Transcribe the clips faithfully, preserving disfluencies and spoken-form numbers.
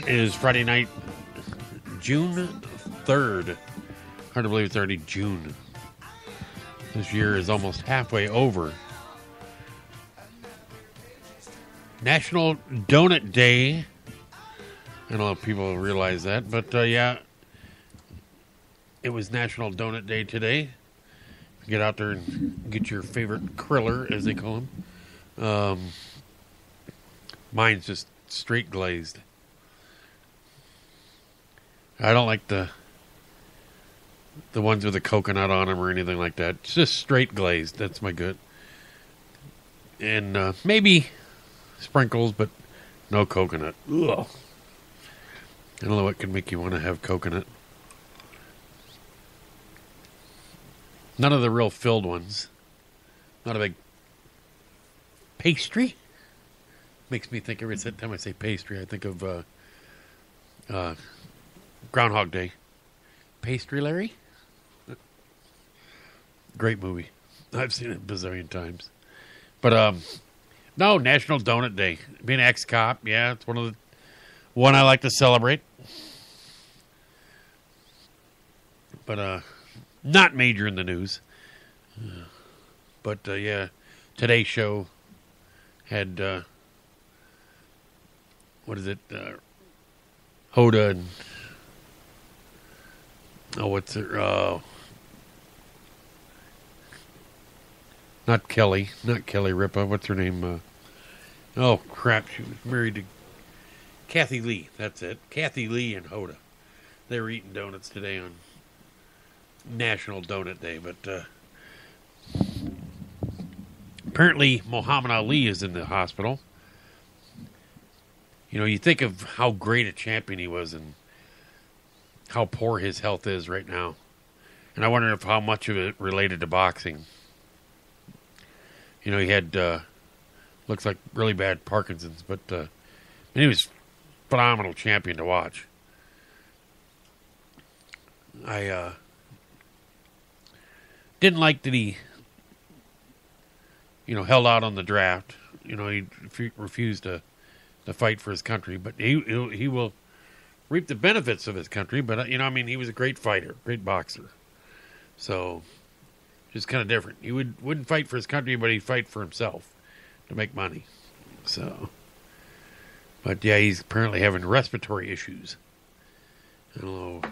is Friday night, June third. Hard to believe it's already June. This year is almost halfway over. National Donut Day. I don't know if people realize that, but uh, yeah, it was National Donut Day today. Get out there and get your favorite kriller, as they call them. Um, mine's just straight glazed. I don't like the the ones with the coconut on them or anything like that. It's just straight glazed. That's my good. And uh, maybe sprinkles, but no coconut. Ugh. I don't know what could make you want to have coconut. None of the real filled ones. Not a big pastry. Makes me think every time I say pastry, I think of uh, uh, Groundhog Day. Pastry Larry? Great movie. I've seen it a bazillion times. But, um, no, National Donut Day. Being an ex-cop, yeah, it's one of the one I like to celebrate. But, uh, not major in the news. Uh, but, uh, yeah, today's show had, uh, what is it, uh, Hoda and, oh, what's her, uh, not Kelly, not Kelly Ripa, what's her name, uh, oh, crap, she was married to Kathy Lee, that's it, Kathy Lee and Hoda. They were eating donuts today on National Donut Day, but uh, apparently Muhammad Ali is in the hospital. You know, you think of how great a champion he was and how poor his health is right now. And I wonder if how much of it related to boxing. You know, he had, uh, looks like really bad Parkinson's, but uh, and he was a phenomenal champion to watch. I, uh, Didn't like that he, you know, held out on the draft. You know, he ref- refused to, to fight for his country. But he he'll, he will reap the benefits of his country. But, uh, you know, I mean, he was a great fighter, great boxer. So, just kind of different. He would, wouldn't fight for his country, but he'd fight for himself to make money. So, but, yeah, he's apparently having respiratory issues. I don't know.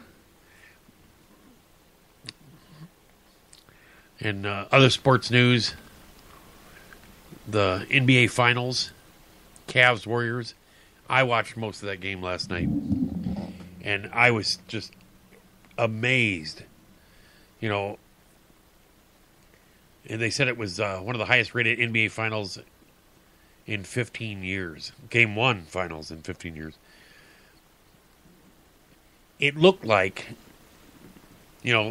And uh, other sports news, the N B A Finals, Cavs Warriors. I watched most of that game last night, and I was just amazed. You know, and they said it was uh, one of the highest rated N B A Finals in fifteen years. Game one Finals in fifteen years. It looked like, you know,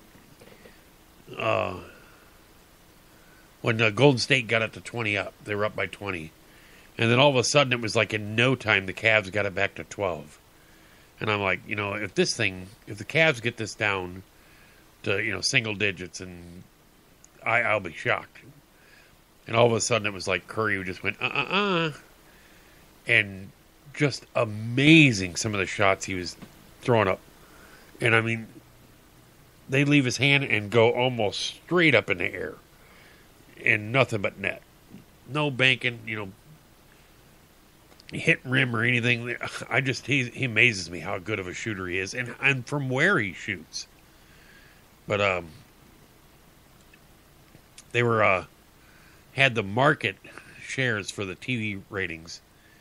Uh, when uh, Golden State got up to twenty up, they were up by twenty. And then all of a sudden, it was like in no time, the Cavs got it back to twelve. And I'm like, you know, if this thing, if the Cavs get this down to, you know, single digits, and I, I'll be shocked. And all of a sudden, it was like Curry just went, uh-uh-uh. And just amazing, some of the shots he was throwing up. And I mean, they leave his hand and go almost straight up in the air. And nothing but net. No banking, you know, hit rim or anything. I just, he, he amazes me how good of a shooter he is. And, and from where he shoots. But, um, they were, uh, had the market shares for the T V ratings.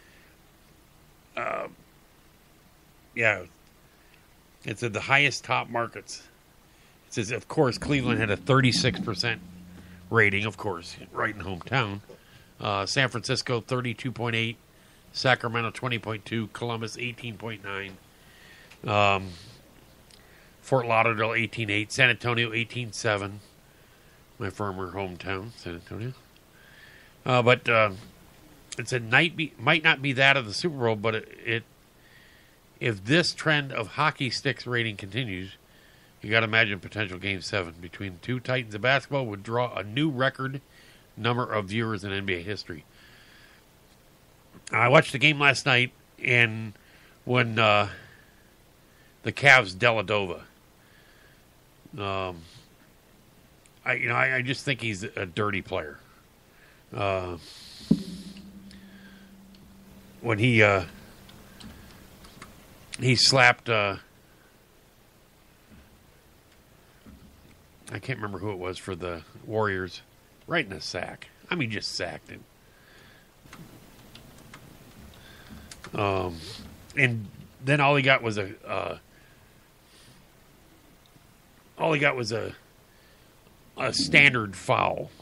Uh, yeah. It said the highest top markets. It says, of course, Cleveland had a thirty-six percent rating, of course, right in hometown. Uh, San Francisco, thirty-two point eight. Sacramento, twenty point two. Columbus, eighteen point nine. Um, Fort Lauderdale, eighteen point eight. San Antonio, eighteen point seven. My former hometown, San Antonio. Uh, but uh, it said might, be, might not be that of the Super Bowl, but it, it if this trend of hockey sticks rating continues, you got to imagine potential Game seven between two Titans of basketball would draw a new record number of viewers in N B A history. I watched the game last night, and when uh, the Cavs Deladova. Um, I you know I, I just think he's a dirty player. Uh, when he uh, he slapped. Uh, I can't remember who it was for the Warriors, right in a sack. I mean, just sacked him. Um, and then all he got was a, uh, all he got was a, a standard foul.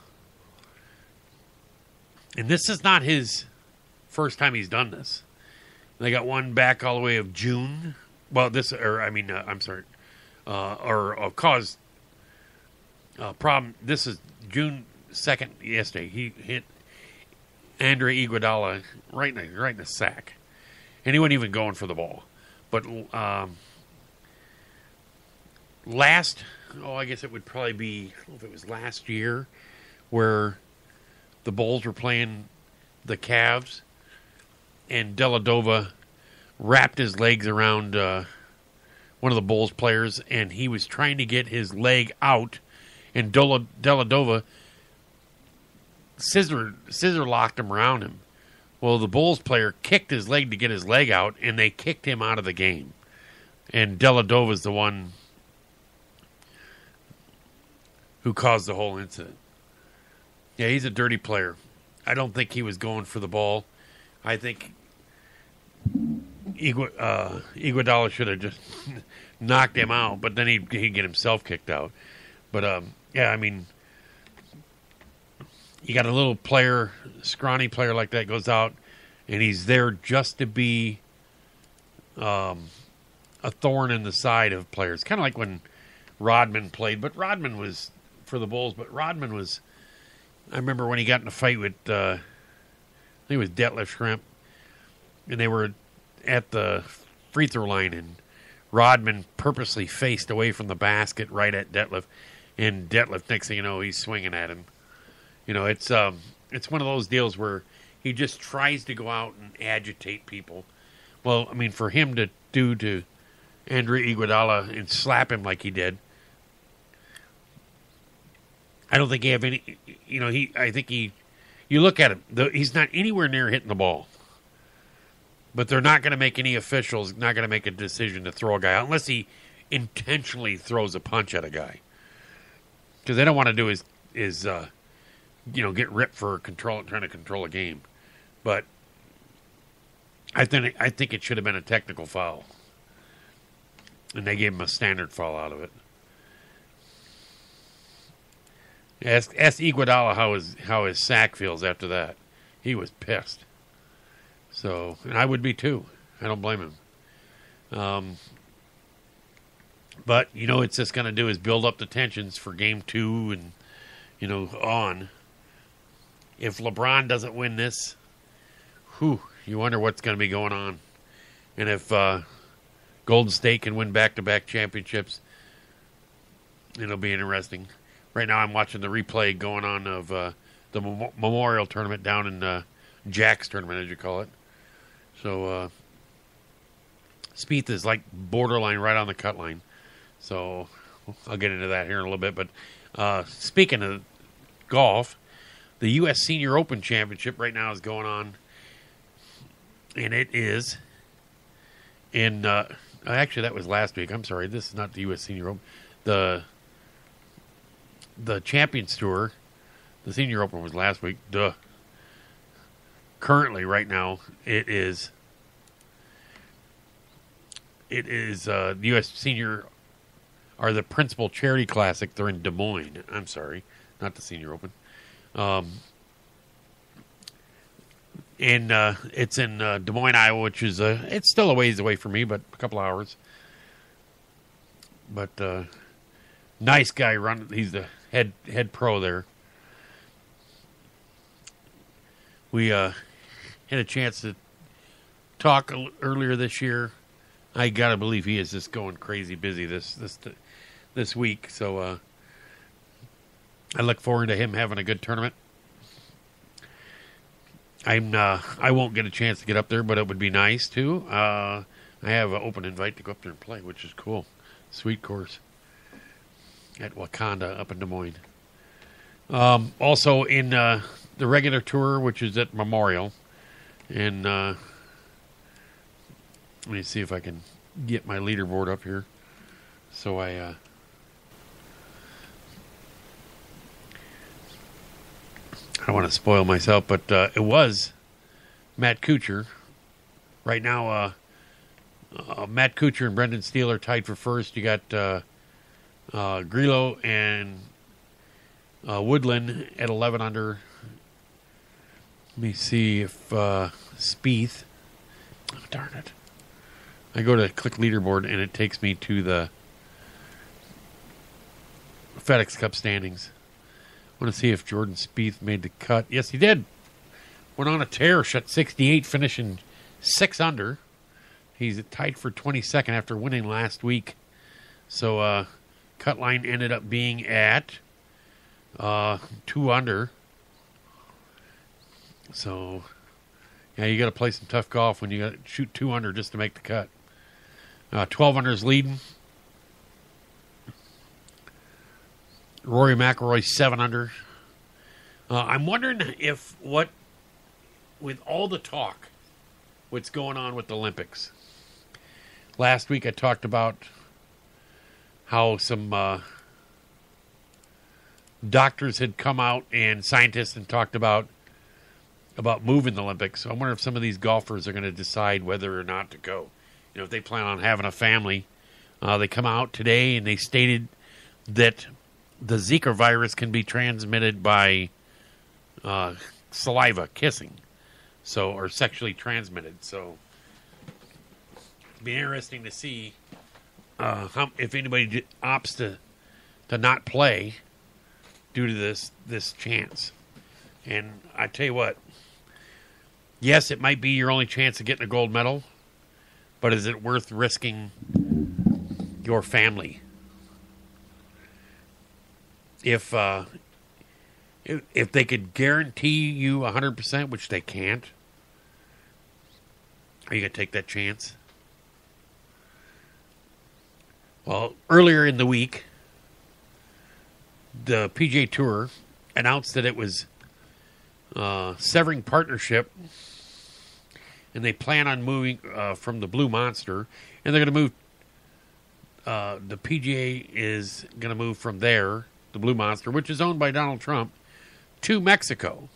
And this is not his first time he's done this. They got one back all the way of June. Well, this, or I mean, uh, I'm sorry, uh, or uh, caused. Uh, problem. This is June second. Yesterday, he hit Andre Iguodala right in the, right in the sack, and he wasn't even going for the ball. But um, last, oh, I guess it would probably be. I don't know if it was last year, where the Bulls were playing the Cavs, and Deladova wrapped his legs around uh, one of the Bulls players, and he was trying to get his leg out. And Deladova scissor, scissor locked him around him. Well, the Bulls player kicked his leg to get his leg out, and they kicked him out of the game. And Deladova's the one who caused the whole incident. Yeah, he's a dirty player. I don't think he was going for the ball. I think Igu- uh, Iguodala should have just knocked him out, but then he'd, he'd get himself kicked out. But, um, yeah, I mean, you got a little player, scrawny player like that goes out, and he's there just to be um, a thorn in the side of players. Kind of like when Rodman played, but Rodman was for the Bulls, but Rodman was, I remember when he got in a fight with, uh, I think it was Detlef Schrempf, and they were at the free throw line, and Rodman purposely faced away from the basket right at Detlef. And Detlef, next thing you know, he's swinging at him. You know, it's um, it's one of those deals where he just tries to go out and agitate people. Well, I mean, for him to do to Andre Iguodala and slap him like he did, I don't think he have any. You know, he. I think he. You look at him; the, he's not anywhere near hitting the ball. But they're not going to make any officials not going to make a decision to throw a guy out unless he intentionally throws a punch at a guy. Because they don't want to do is, is uh, you know, get ripped for control, trying to control a game. But I think I think it should have been a technical foul, and they gave him a standard foul out of it. Ask, ask Iguodala how his how his sack feels after that. He was pissed. So, and I would be too. I don't blame him. Um. But, you know, it's just going to do is build up the tensions for game two and, you know, on. If LeBron doesn't win this, whew, you wonder what's going to be going on. And if uh, Golden State can win back-to-back championships, it'll be interesting. Right now I'm watching the replay going on of uh, the Mem- Memorial Tournament down in uh, Jack's Tournament, as you call it. So, uh, Spieth is like borderline right on the cut line. So I'll get into that here in a little bit. But uh, speaking of golf, the U S Senior Open Championship right now is going on. And it is in, uh, actually that was last week. I'm sorry, this is not the U S Senior Open. The, the Champions Tour, the Senior Open was last week. Duh. Currently, right now, it is, it is uh, the U S Senior are the Principal Charity Classic. They're in Des Moines. I'm sorry, not the Senior Open. Um, and uh, it's in uh, Des Moines, Iowa, which is uh, it's still a ways away from me, but a couple hours. But uh, nice guy run. He's the head head pro there. We uh, had a chance to talk earlier this year. I gotta believe he is just going crazy busy this this this week. So uh, I look forward to him having a good tournament. I'm uh, I won't get a chance to get up there, but it would be nice to. Uh, I have an open invite to go up there and play, which is cool. Sweet course at Wakanda up in Des Moines. Um, also in uh, the regular tour, which is at Memorial, and uh, let me see if I can get my leaderboard up here. So I. Uh, I don't want to spoil myself, but uh, it was Matt Kuchar. Right now, uh, uh, Matt Kuchar and Brendan Steele are tied for first. You got uh, uh, Grillo and uh, Woodland at eleven under. Let me see if uh, Spieth. Oh, darn it. I go to click leaderboard, and it takes me to the FedEx Cup standings. I want to see if Jordan Spieth made the cut. Yes, he did. Went on a tear, shot sixty-eight, finishing six under. He's tied for twenty-second after winning last week. So, uh, cut line ended up being at uh, two under. So, yeah, you got to play some tough golf when you got to shoot two under just to make the cut. Uh, twelve under is leading. Rory McIlroy, seven under. Uh, I'm wondering if what, with all the talk, what's going on with the Olympics. Last week I talked about how some uh, doctors had come out and scientists and talked about about moving the Olympics. So I wonder if some of these golfers are going to decide whether or not to go. You know, if they plan on having a family. Uh, they come out today and they stated that the Zika virus can be transmitted by uh, saliva, kissing, so or sexually transmitted. So it'd be interesting to see uh, how, if anybody opts to to not play due to this this chance. And I tell you what, yes, it might be your only chance of getting a gold medal, but is it worth risking your family? If uh, if, if they could guarantee you one hundred percent, which they can't, are you going to take that chance? Well, earlier in the week, the P G A Tour announced that it was uh, severing partnership, and they plan on moving uh, from the Blue Monster, and they're going to move, uh, the P G A is going to move from there, the Blue Monster, which is owned by Donald Trump, to Mexico.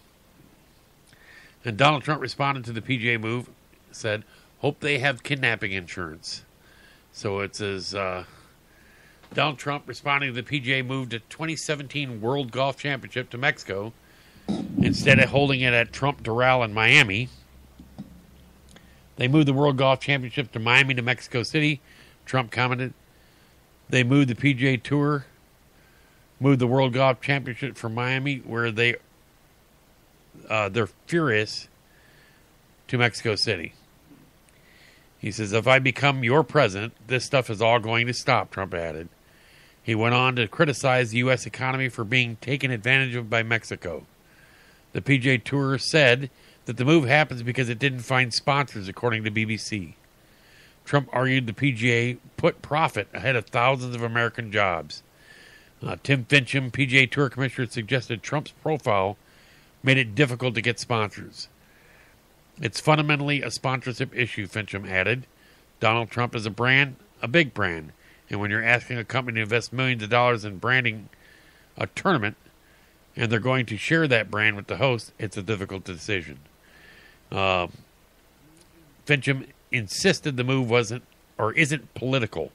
And Donald Trump responded to the P G A move, said, hope they have kidnapping insurance. So it says, uh, Donald Trump responding to the P G A move to twenty seventeen World Golf Championship to Mexico instead of holding it at Trump Doral in Miami. They moved the World Golf Championship to Miami to Mexico City. Trump commented, they moved the P G A Tour moved the World Golf Championship from Miami, where they uh, they're furious, to Mexico City. He says, if I become your president, this stuff is all going to stop, Trump added. He went on to criticize the U S economy for being taken advantage of by Mexico. The P G A Tour said that the move happens because it didn't find sponsors, according to B B C. Trump argued the P G A put profit ahead of thousands of American jobs. Uh, Tim Fincham, P G A Tour Commissioner, suggested Trump's profile made it difficult to get sponsors. It's fundamentally a sponsorship issue, Fincham added. Donald Trump is a brand, a big brand, and when you're asking a company to invest millions of dollars in branding a tournament, and they're going to share that brand with the host, it's a difficult decision. Uh, Fincham insisted the move wasn't or isn't political.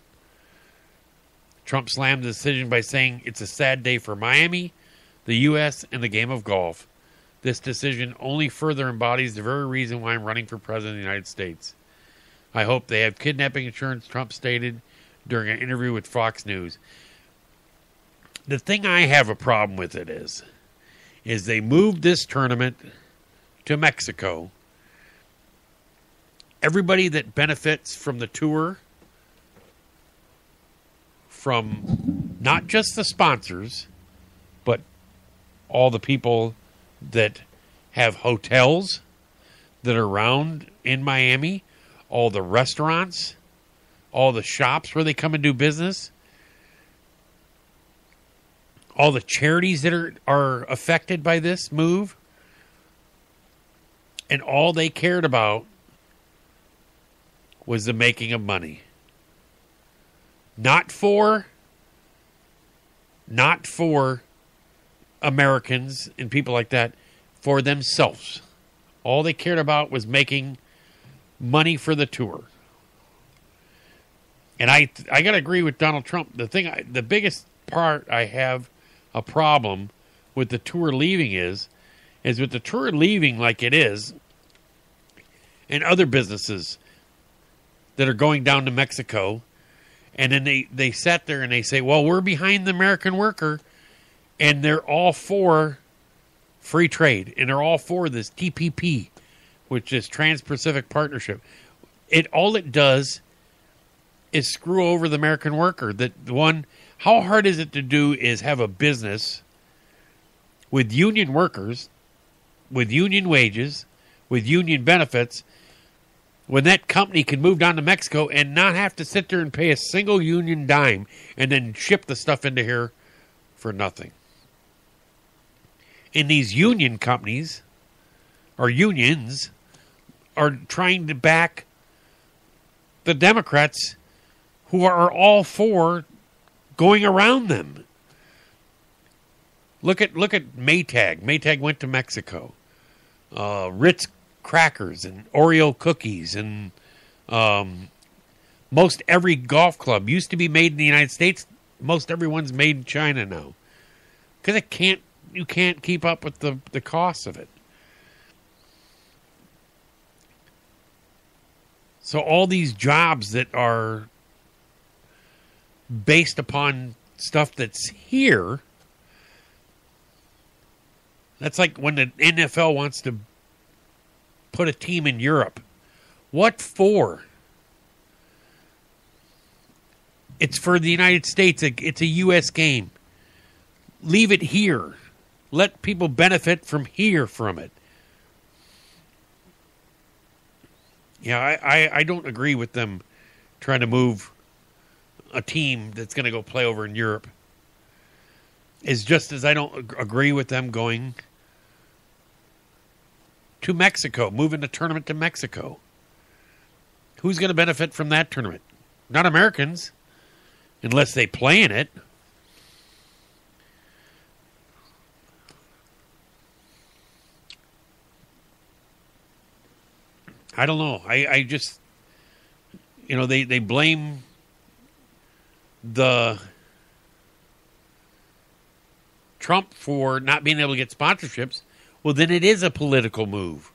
Trump slammed the decision by saying it's a sad day for Miami, the U S, and the game of golf. This decision only further embodies the very reason why I'm running for president of the United States. I hope they have kidnapping insurance, Trump stated during an interview with Fox News. The thing I have a problem with it is, is they moved this tournament to Mexico. Everybody that benefits from the tour, from not just the sponsors, but all the people that have hotels, that are around in Miami, all the restaurants, all the shops where they come and do business, all the charities that are, are affected by this move, and all they cared about was the making of money. Not for, not for Americans and people like that, for themselves. All they cared about was making money for the tour. And I I got to agree with Donald Trump. The thing, I, the biggest part I have a problem with the tour leaving is, is with the tour leaving like it is, and other businesses that are going down to Mexico, and then they, they sat there and they say, well, we're behind the American worker, and they're all for free trade, and they're all for this T P P, which is Trans-Pacific Partnership. It all it does is screw over the American worker. That one, how hard is it to do is have a business with union workers, with union wages, with union benefits, when that company can move down to Mexico and not have to sit there and pay a single union dime and then ship the stuff into here for nothing. And these union companies, or unions, are trying to back the Democrats who are all for going around them. Look at look at Maytag. Maytag went to Mexico. Uh, Ritz crackers and Oreo cookies and um, most every golf club used to be made in the United States. Most everyone's made in China now because it can't. You can't keep up with the, the cost of it. So all these jobs that are based upon stuff that's here, that's like when the N F L wants to put a team in Europe. What for? It's for the United States. It's a U S game. Leave it here. Let people benefit from here from it. Yeah, I, I, I don't agree with them trying to move a team that's going to go play over in Europe. It's just as I don't ag- agree with them going to Mexico, moving the tournament to Mexico. Who's going to benefit from that tournament? Not Americans, unless they play in it. I don't know. I, I just, you know, they, they blame the Trump for not being able to get sponsorships. Well, then it is a political move.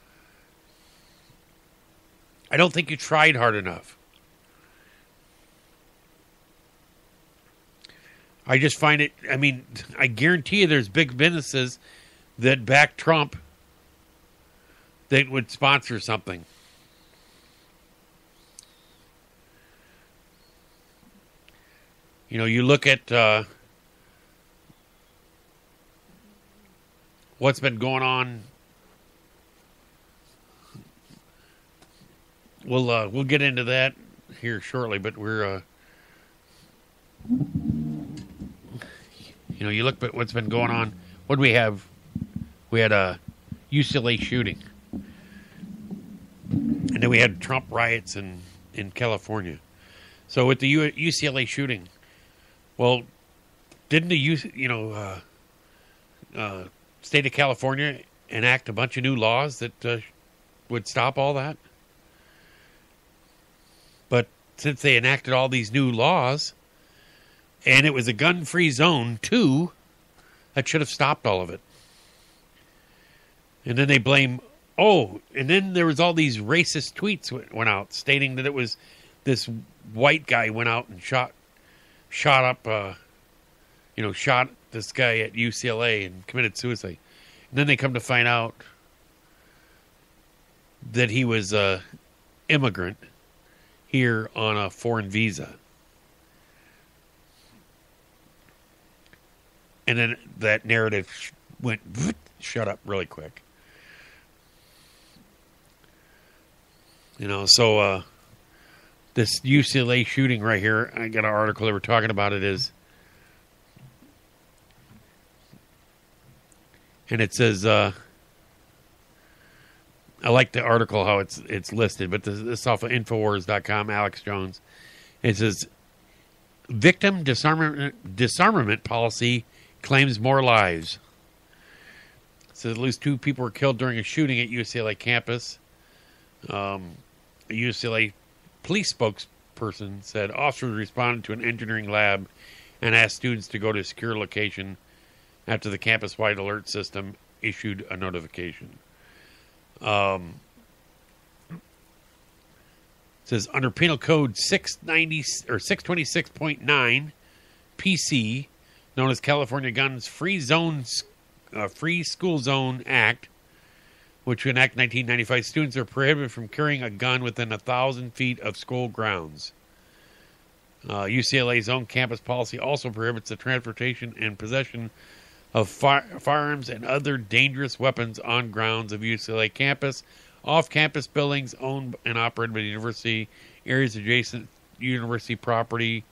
I don't think you tried hard enough. I just find it, I mean, I guarantee you there's big businesses that back Trump that would sponsor something. You know, you look at uh, what's been going on. We'll uh, we'll get into that here shortly, but we're uh, you know, you look at what's been going on. What do we have? We had a U C L A shooting. And then we had Trump riots in, in California. So with the U- UCLA shooting, well, didn't the U- you know uh, uh, state of California enact a bunch of new laws that uh, would stop all that? But since they enacted all these new laws, and it was a gun-free zone too, that should have stopped all of it. And then they blame. Oh, and then there was all these racist tweets went out stating that it was this white guy went out and shot, shot up, uh, you know, shot this guy at U C L A and committed suicide. And then they come to find out that he was a immigrant here on a foreign visa. And then that narrative went, shut up really quick. You know, so uh, this U C L A shooting right here, I got an article that we're talking about it is, and it says, uh, I like the article how it's it's listed, but this, this is off of Infowars dot com, Alex Jones. It says, victim disarmament, disarmament policy claims more lives. It says at least two people were killed during a shooting at U C L A campus. Um, a U C L A police spokesperson said officers responded to an engineering lab and asked students to go to a secure location after the campus-wide alert system issued a notification. Um, it says under Penal Code six ninety or six twenty-six point nine P C, known as California Guns Free Zones uh, Free School Zone Act, which enacted nineteen ninety-five, students are prohibited from carrying a gun within a thousand feet of school grounds. Uh, U C L A's own campus policy also prohibits the transportation and possession of fire, firearms and other dangerous weapons on grounds of U C L A campus, off-campus buildings owned and operated by the university, areas adjacent to university property,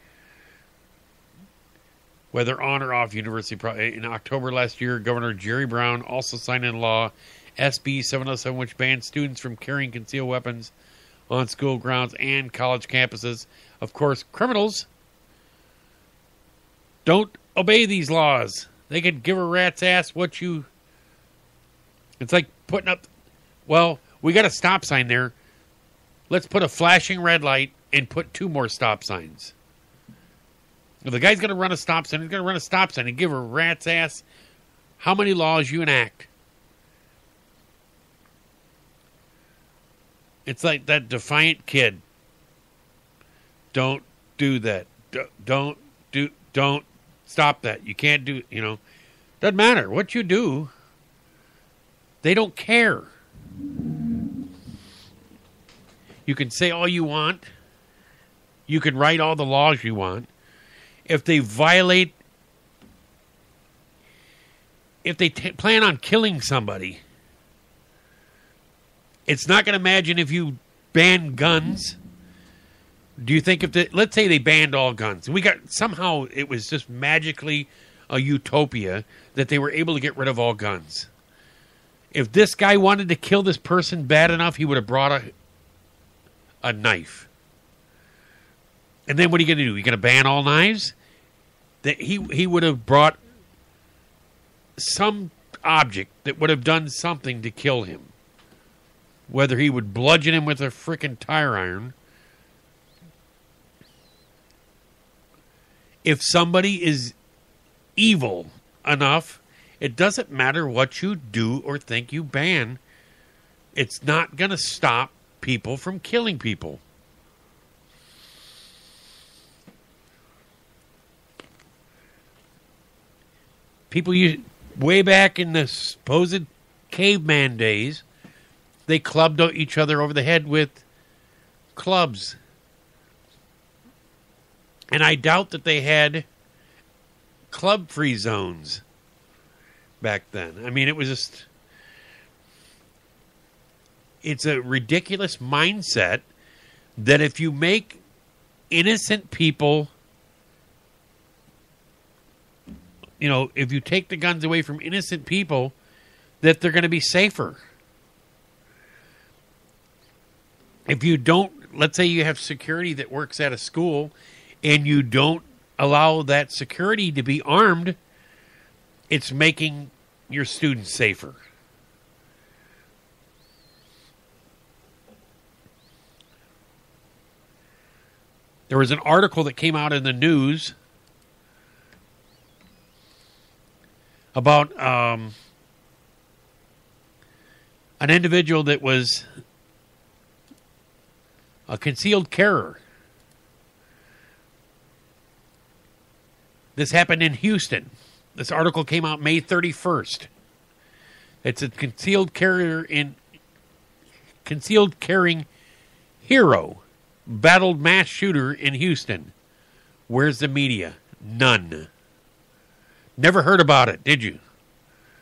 whether on or off university property. In October last year, Governor Jerry Brown also signed into law S B seven oh seven, which bans students from carrying concealed weapons on school grounds and college campuses. Of course, criminals don't obey these laws. They could give a rat's ass what you... It's like putting up... Well, we got a stop sign there. Let's put a flashing red light and put two more stop signs. If the guy's going to run a stop sign, he's going to run a stop sign and give a rat's ass how many laws you enact. It's like that defiant kid. Don't do that. Don't do... Don't... Stop that. You can't do, you know. Doesn't matter what you do. They don't care. You can say all you want. You can write all the laws you want. If they violate, if they t- plan on killing somebody, it's not going to imagine if you ban guns. Do you think if the, let's say they banned all guns, we got somehow it was just magically a utopia that they were able to get rid of all guns. If this guy wanted to kill this person bad enough, he would have brought a a knife. And then what are you going to do? You're going to ban all knives? That he he would have brought some object that would have done something to kill him. Whether he would bludgeon him with a frickin' tire iron. If somebody is evil enough, it doesn't matter what you do or think you ban. It's not going to stop people from killing people. People used, way back in the supposed caveman days, they clubbed each other over the head with clubs. And I doubt that they had club-free zones back then. I mean, it was just... It's a ridiculous mindset that if you make innocent people... You know, if you take the guns away from innocent people, that they're going to be safer. If you don't... Let's say you have security that works at a school... and you don't allow that security to be armed, it's making your students safer. There was an article that came out in the news about um, an individual that was a concealed carrier. This happened in Houston. This article came out May thirty-first. It's a concealed carrier in concealed carrying hero battled mass shooter in Houston. Where's the media? None. Never heard about it, did you?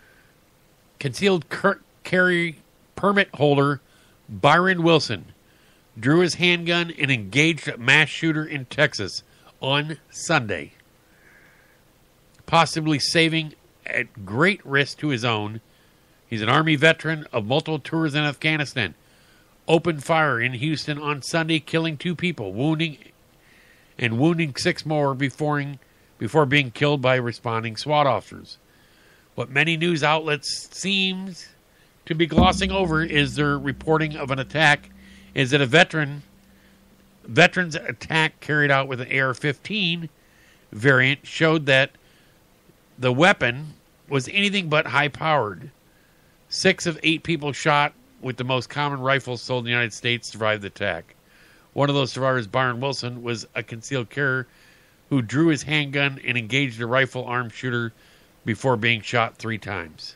Concealed car- carry permit holder Byron Wilson drew his handgun and engaged a mass shooter in Texas on Sunday, possibly saving at great risk to his own. He's an Army veteran of multiple tours in Afghanistan. Opened fire in Houston on Sunday, killing two people, wounding and wounding six more before, before being killed by responding SWAT officers. What many news outlets seems to be glossing over is their reporting of an attack is that a veteran veterans attack carried out with an A R fifteen variant showed that the weapon was anything but high-powered. Six of eight people shot with the most common rifles sold in the United States survived the attack. One of those survivors, Byron Wilson, was a concealed carrier who drew his handgun and engaged a rifle-armed shooter before being shot three times.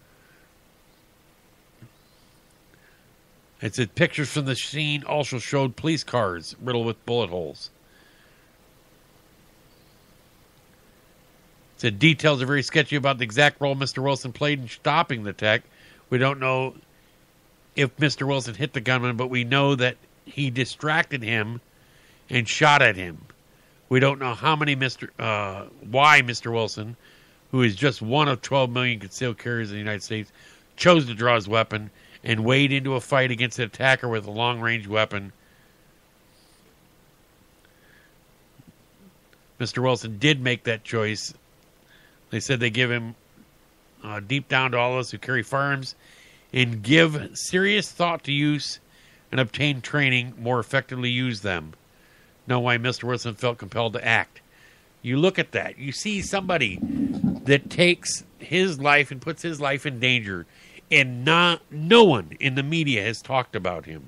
It said pictures from the scene also showed police cars riddled with bullet holes. It said details are very sketchy about the exact role Mister Wilson played in stopping the attack. We don't know if Mister Wilson hit the gunman, but we know that he distracted him and shot at him. We don't know how many Mister Uh, why Mister Wilson, who is just one of twelve million concealed carriers in the United States, chose to draw his weapon and wade into a fight against an attacker with a long-range weapon. Mister Wilson did make that choice. They said they give him, uh, deep down to all of us who carry firearms, and give serious thought to use and obtain training, more effectively use them. Know why Mister Wilson felt compelled to act. You look at that. You see somebody that takes his life and puts his life in danger, and not, no one in the media has talked about him.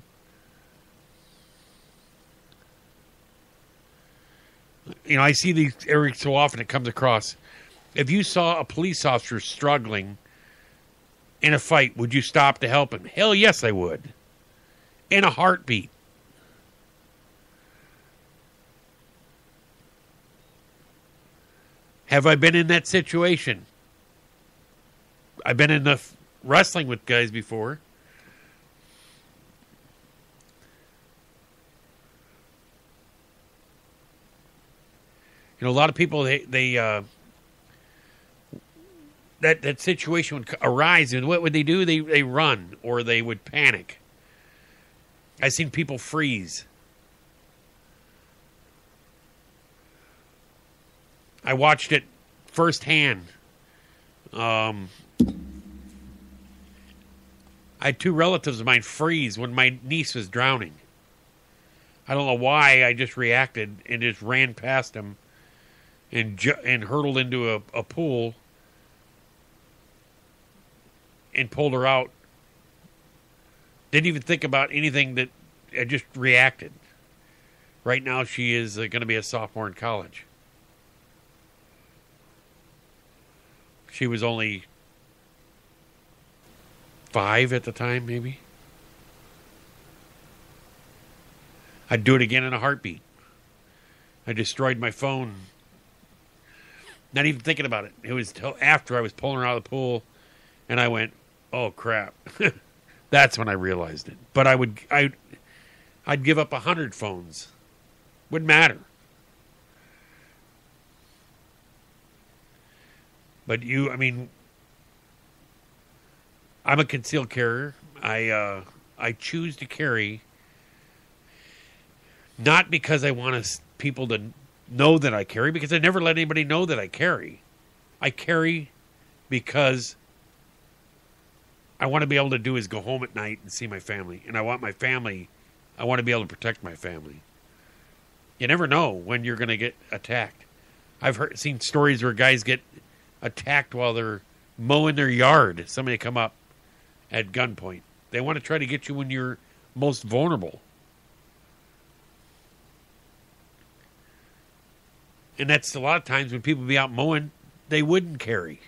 You know, I see these every so often it comes across. If you saw a police officer struggling in a fight, would you stop to help him? Hell yes, I would. In a heartbeat. Have I been in that situation? I've been in the wrestling with guys before. You know, a lot of people, they, they uh, that, that situation would arise, and what would they do? They, they run, or they would panic. I've seen people freeze. I watched it firsthand. Um, I had two relatives of mine freeze when my niece was drowning. I don't know why. I just reacted and just ran past them and ju- and hurtled into a, a pool and pulled her out. Didn't even think about anything. That I just reacted. Right now, she is uh, going to be a sophomore in college. She was only five at the time, maybe. I'd do it again in a heartbeat. I destroyed my phone. Not even thinking about it. It was till after I was pulling her out of the pool, and I went, "Oh crap!" That's when I realized it. But I would, I, I'd give up a hundred phones. Wouldn't matter. But you, I mean, I'm a concealed carrier. I uh, I choose to carry not because I want us, people to know that I carry, because I never let anybody know that I carry. I carry because I want to be able to do is go home at night and see my family. And I want my family, I want to be able to protect my family. You never know when you're going to get attacked. I've heard, seen stories where guys get attacked while they're mowing their yard. Somebody come up at gunpoint. They want to try to get you when you're most vulnerable. And that's a lot of times when people be out mowing, they wouldn't carry.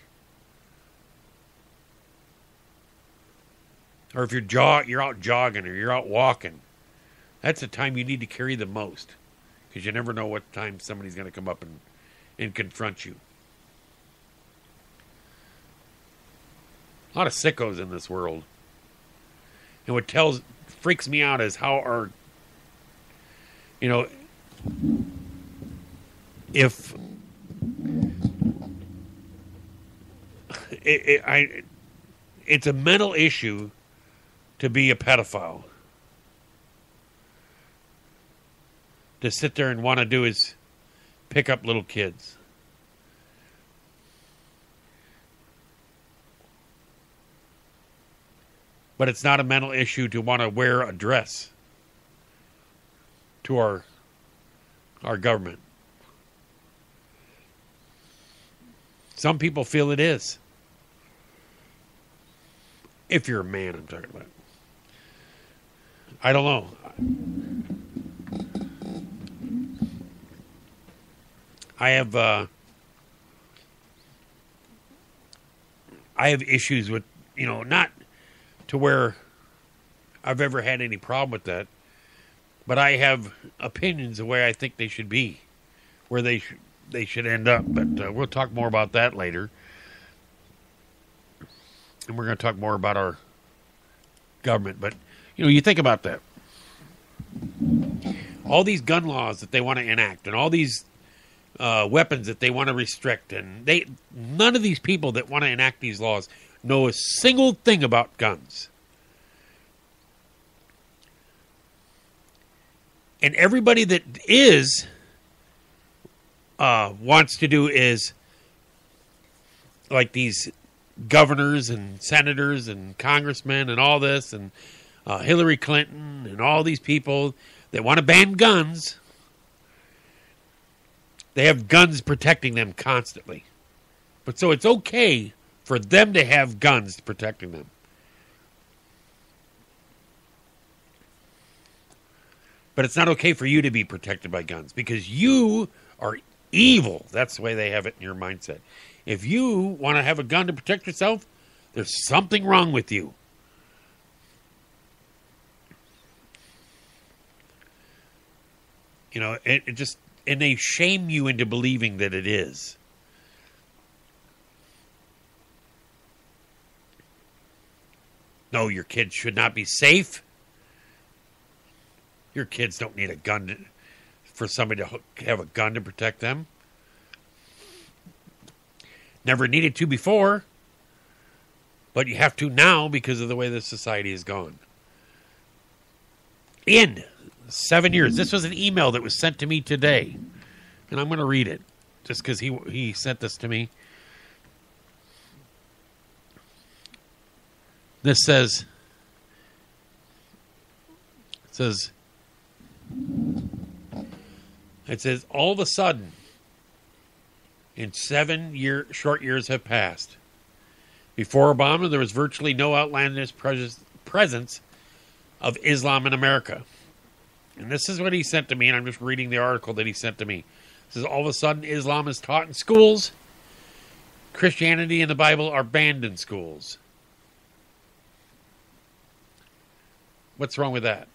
Or if you're jog, you're out jogging or you're out walking, that's the time you need to carry the most, because you never know what time somebody's going to come up and, and confront you. A lot of sickos in this world. And what tells freaks me out is how our You know, if it, it, I, it's a mental issue to be a pedophile. To sit there and want to do is pick up little kids. But it's not a mental issue to want to wear a dress to our our government. Some people feel it is. If you're a man, I'm talking about. I don't know. I have uh, I have issues with, you know, not to where I've ever had any problem with that, but I have opinions the way I think they should be, where they sh- they should end up. But uh, we'll talk more about that later, and we're going to talk more about our government. But you know, you think about that, all these gun laws that they want to enact, and all these uh, weapons that they want to restrict, and they none of these people that want to enact these laws know a single thing about guns. And everybody that is uh, wants to do is like these governors and senators and congressmen and all this, and uh, Hillary Clinton and all these people that want to ban guns. They have guns protecting them constantly. But so it's okay for them to have guns protecting them. But it's not okay for you to be protected by guns because you are evil. That's the way they have it in your mindset. If you want to have a gun to protect yourself, there's something wrong with you. You know, it, it just, and they shame you into believing that it is. No, your kids should not be safe. Your kids don't need a gun to, for somebody to have a gun to protect them. Never needed to before, but you have to now because of the way the society has gone. In seven years, this was an email that was sent to me today, and I'm going to read it just because he he sent this to me. This says, it says, it says, all of a sudden, in seven year, short years have passed. Before Obama, there was virtually no outlandish pres- presence of Islam in America. And this is what he sent to me, and I'm just reading the article that he sent to me. It says, all of a sudden, Islam is taught in schools. Christianity and the Bible are banned in schools. What's wrong with that?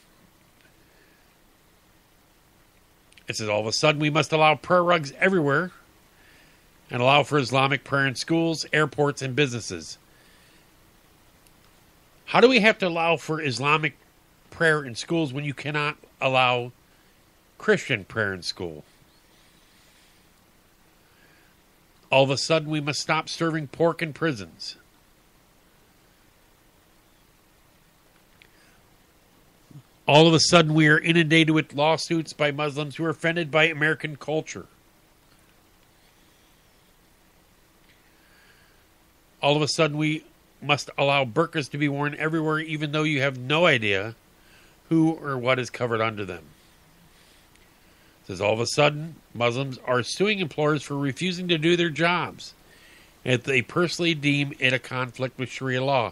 It says, all of a sudden, we must allow prayer rugs everywhere and allow for Islamic prayer in schools, airports, and businesses. How do we have to allow for Islamic prayer in schools when you cannot allow Christian prayer in school? All of a sudden, we must stop serving pork in prisons. All of a sudden, we are inundated with lawsuits by Muslims who are offended by American culture. All of a sudden, we must allow burqas to be worn everywhere, even though you have no idea who or what is covered under them. It says, all of a sudden, Muslims are suing employers for refusing to do their jobs, if they personally deem it a conflict with Sharia law.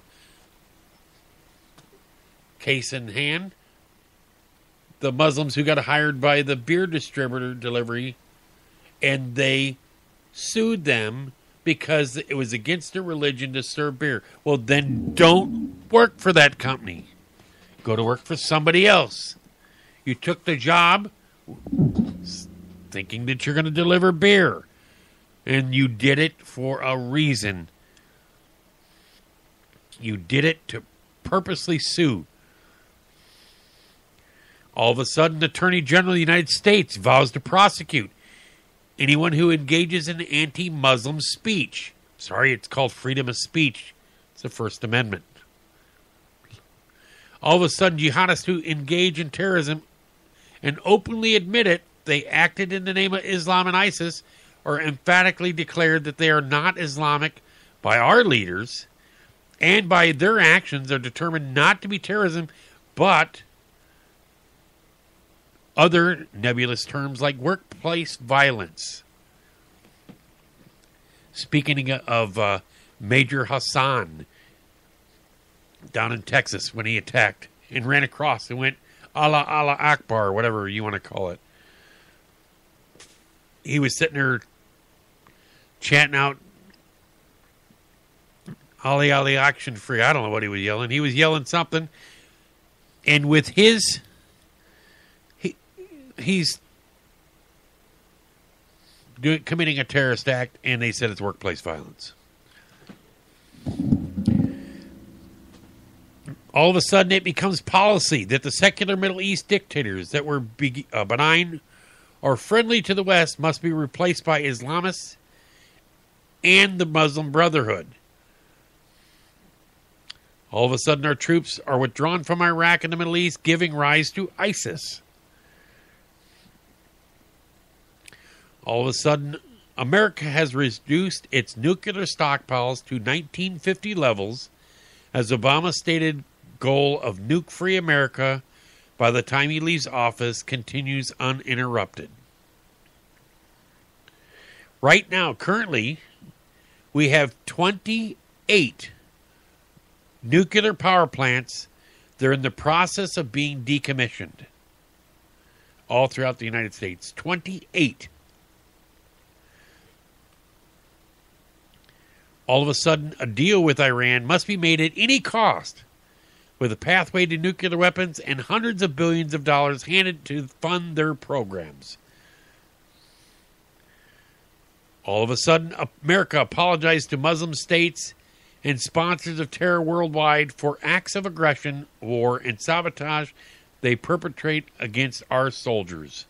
Case in hand, the Muslims who got hired by the beer distributor delivery, and they sued them because it was against their religion to serve beer. Well, then don't work for that company. Go to work for somebody else. You took the job thinking that you're going to deliver beer, and you did it for a reason. You did it to purposely sue. All of a sudden, the Attorney General of the United States vows to prosecute anyone who engages in anti-Muslim speech. Sorry, it's called freedom of speech. It's the First Amendment. All of a sudden, jihadists who engage in terrorism and openly admit it, they acted in the name of Islam and ISIS, are emphatically declared that they are not Islamic by our leaders, and by their actions are determined not to be terrorism, but other nebulous terms like workplace violence. Speaking of uh, Major Hassan down in Texas when he attacked and ran across and went Allah, Allah Akbar, whatever you want to call it. He was sitting there chanting out Ali, Ali, action free. I don't know what he was yelling. He was yelling something. And with his, he, he's doing, committing a terrorist act, and they said it's workplace violence. All of a sudden, it becomes policy that the secular Middle East dictators that were be, uh, benign or friendly to the West must be replaced by Islamists and the Muslim Brotherhood. All of a sudden, our troops are withdrawn from Iraq and the Middle East, giving rise to ISIS. All of a sudden, America has reduced its nuclear stockpiles to nineteen fifty levels, as Obama's stated goal of nuke-free America by the time he leaves office continues uninterrupted. Right now, currently, we have twenty-eight nuclear power plants. They're in the process of being decommissioned all throughout the United States. twenty-eight. All of a sudden, a deal with Iran must be made at any cost, with a pathway to nuclear weapons and hundreds of billions of dollars handed to fund their programs. All of a sudden, America apologized to Muslim states and sponsors of terror worldwide for acts of aggression, war, and sabotage they perpetrate against our soldiers.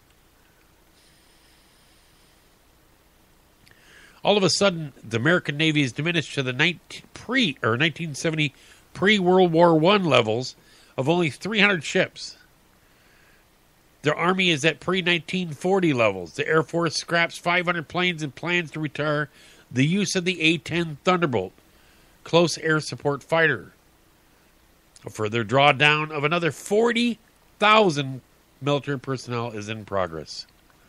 All of a sudden, the American Navy is diminished to the nineteen, pre, or nineteen seventy pre-World War One levels of only three hundred ships. Their Army is at pre-nineteen forty levels. The Air Force scraps five hundred planes and plans to retire the use of the A ten Thunderbolt close air support fighter. A further drawdown of another forty thousand military personnel is in progress.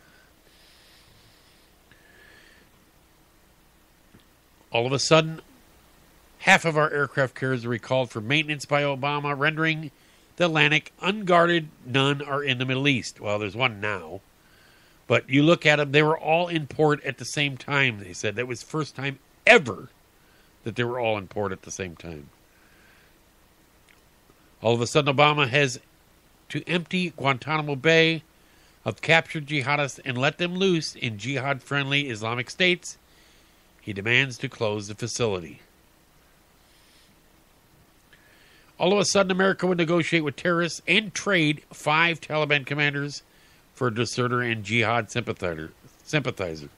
All of a sudden, half of our aircraft carriers are recalled for maintenance by Obama, rendering the Atlantic unguarded. None are in the Middle East. Well, there's one now. But you look at them, they were all in port at the same time, they said. That was the first time ever that they were all in port at the same time. All of a sudden, Obama has to empty Guantanamo Bay of captured jihadists and let them loose in jihad-friendly Islamic states. He demands to close the facility. All of a sudden, America would negotiate with terrorists and trade five Taliban commanders for a deserter and jihad sympathizer. sympathizer.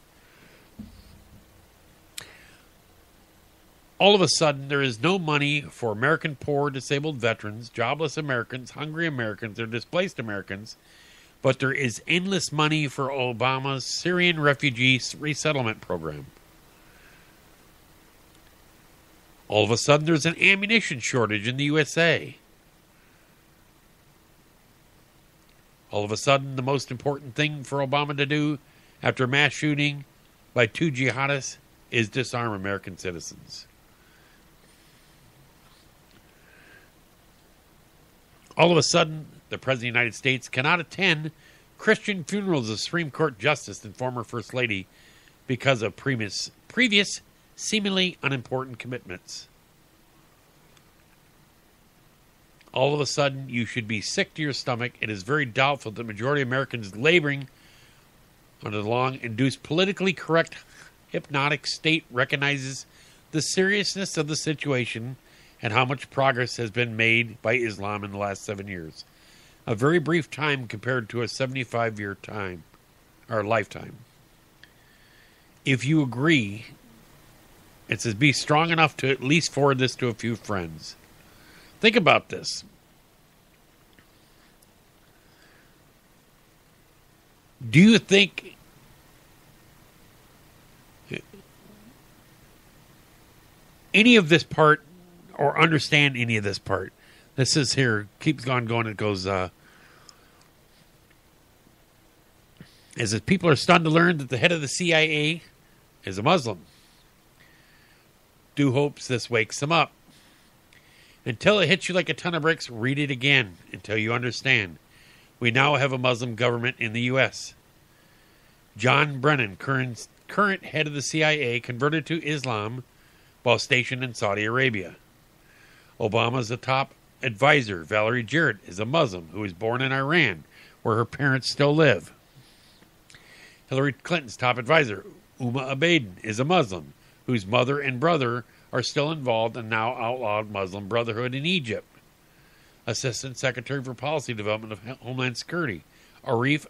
All of a sudden, there is no money for American poor, disabled veterans, jobless Americans, hungry Americans, or displaced Americans, but there is endless money for Obama's Syrian refugee resettlement program. All of a sudden, there's an ammunition shortage in the U S A. All of a sudden, the most important thing for Obama to do after a mass shooting by two jihadists is disarm American citizens. All of a sudden, the President of the United States cannot attend Christian funerals of Supreme Court Justice and former First Lady because of previous, previous seemingly unimportant commitments. All of a sudden, you should be sick to your stomach. It is very doubtful that the majority of Americans laboring under the long-induced politically correct hypnotic state recognizes the seriousness of the situation and how much progress has been made by Islam in the last seven years. A very brief time compared to a seventy-five-year time, or lifetime. If you agree, it says be strong enough to at least forward this to a few friends. Think about this. Do you think any of this part, or understand any of this part? This is here, keeps on going, it goes, uh, as if people are stunned to learn that the head of the C I A is a Muslim. Do hopes this wakes them up. Until it hits you like a ton of bricks, read it again until you understand. We now have a Muslim government in the U S John Brennan, current, current head of the C I A, converted to Islam while stationed in Saudi Arabia. Obama's the top advisor, Valerie Jarrett, is a Muslim who was born in Iran, where her parents still live. Hillary Clinton's top advisor, Uma Abadan, is a Muslim whose mother and brother are still involved in now outlawed Muslim Brotherhood in Egypt. Assistant Secretary for Policy Development of Homeland Security, Arif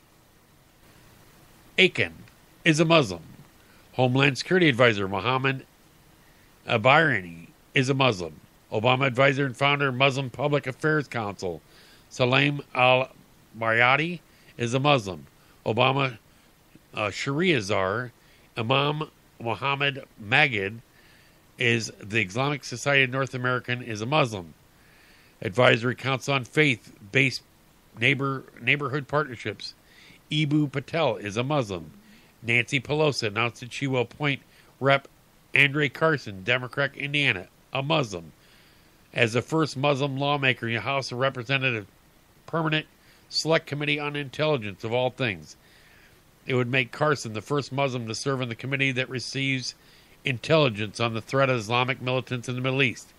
Akin, is a Muslim. Homeland Security Advisor, Mohammed Abayrani, is a Muslim. Obama advisor and founder of Muslim Public Affairs Council, Salam al-Baryati, is a Muslim. Obama uh, Sharia czar, Imam Muhammad Magid, is the Islamic Society of North American, is a Muslim. Advisory Council on Faith-Based Neighbor Neighborhood Partnerships, Ibu Patel, is a Muslim. Nancy Pelosi announced that she will appoint Rep. Andre Carson, Democrat, Indiana, a Muslim, as the first Muslim lawmaker in the House of Representatives Permanent Select Committee on Intelligence of all things. It would make Carson the first Muslim to serve in the committee that receives intelligence on the threat of Islamic militants in the Middle East.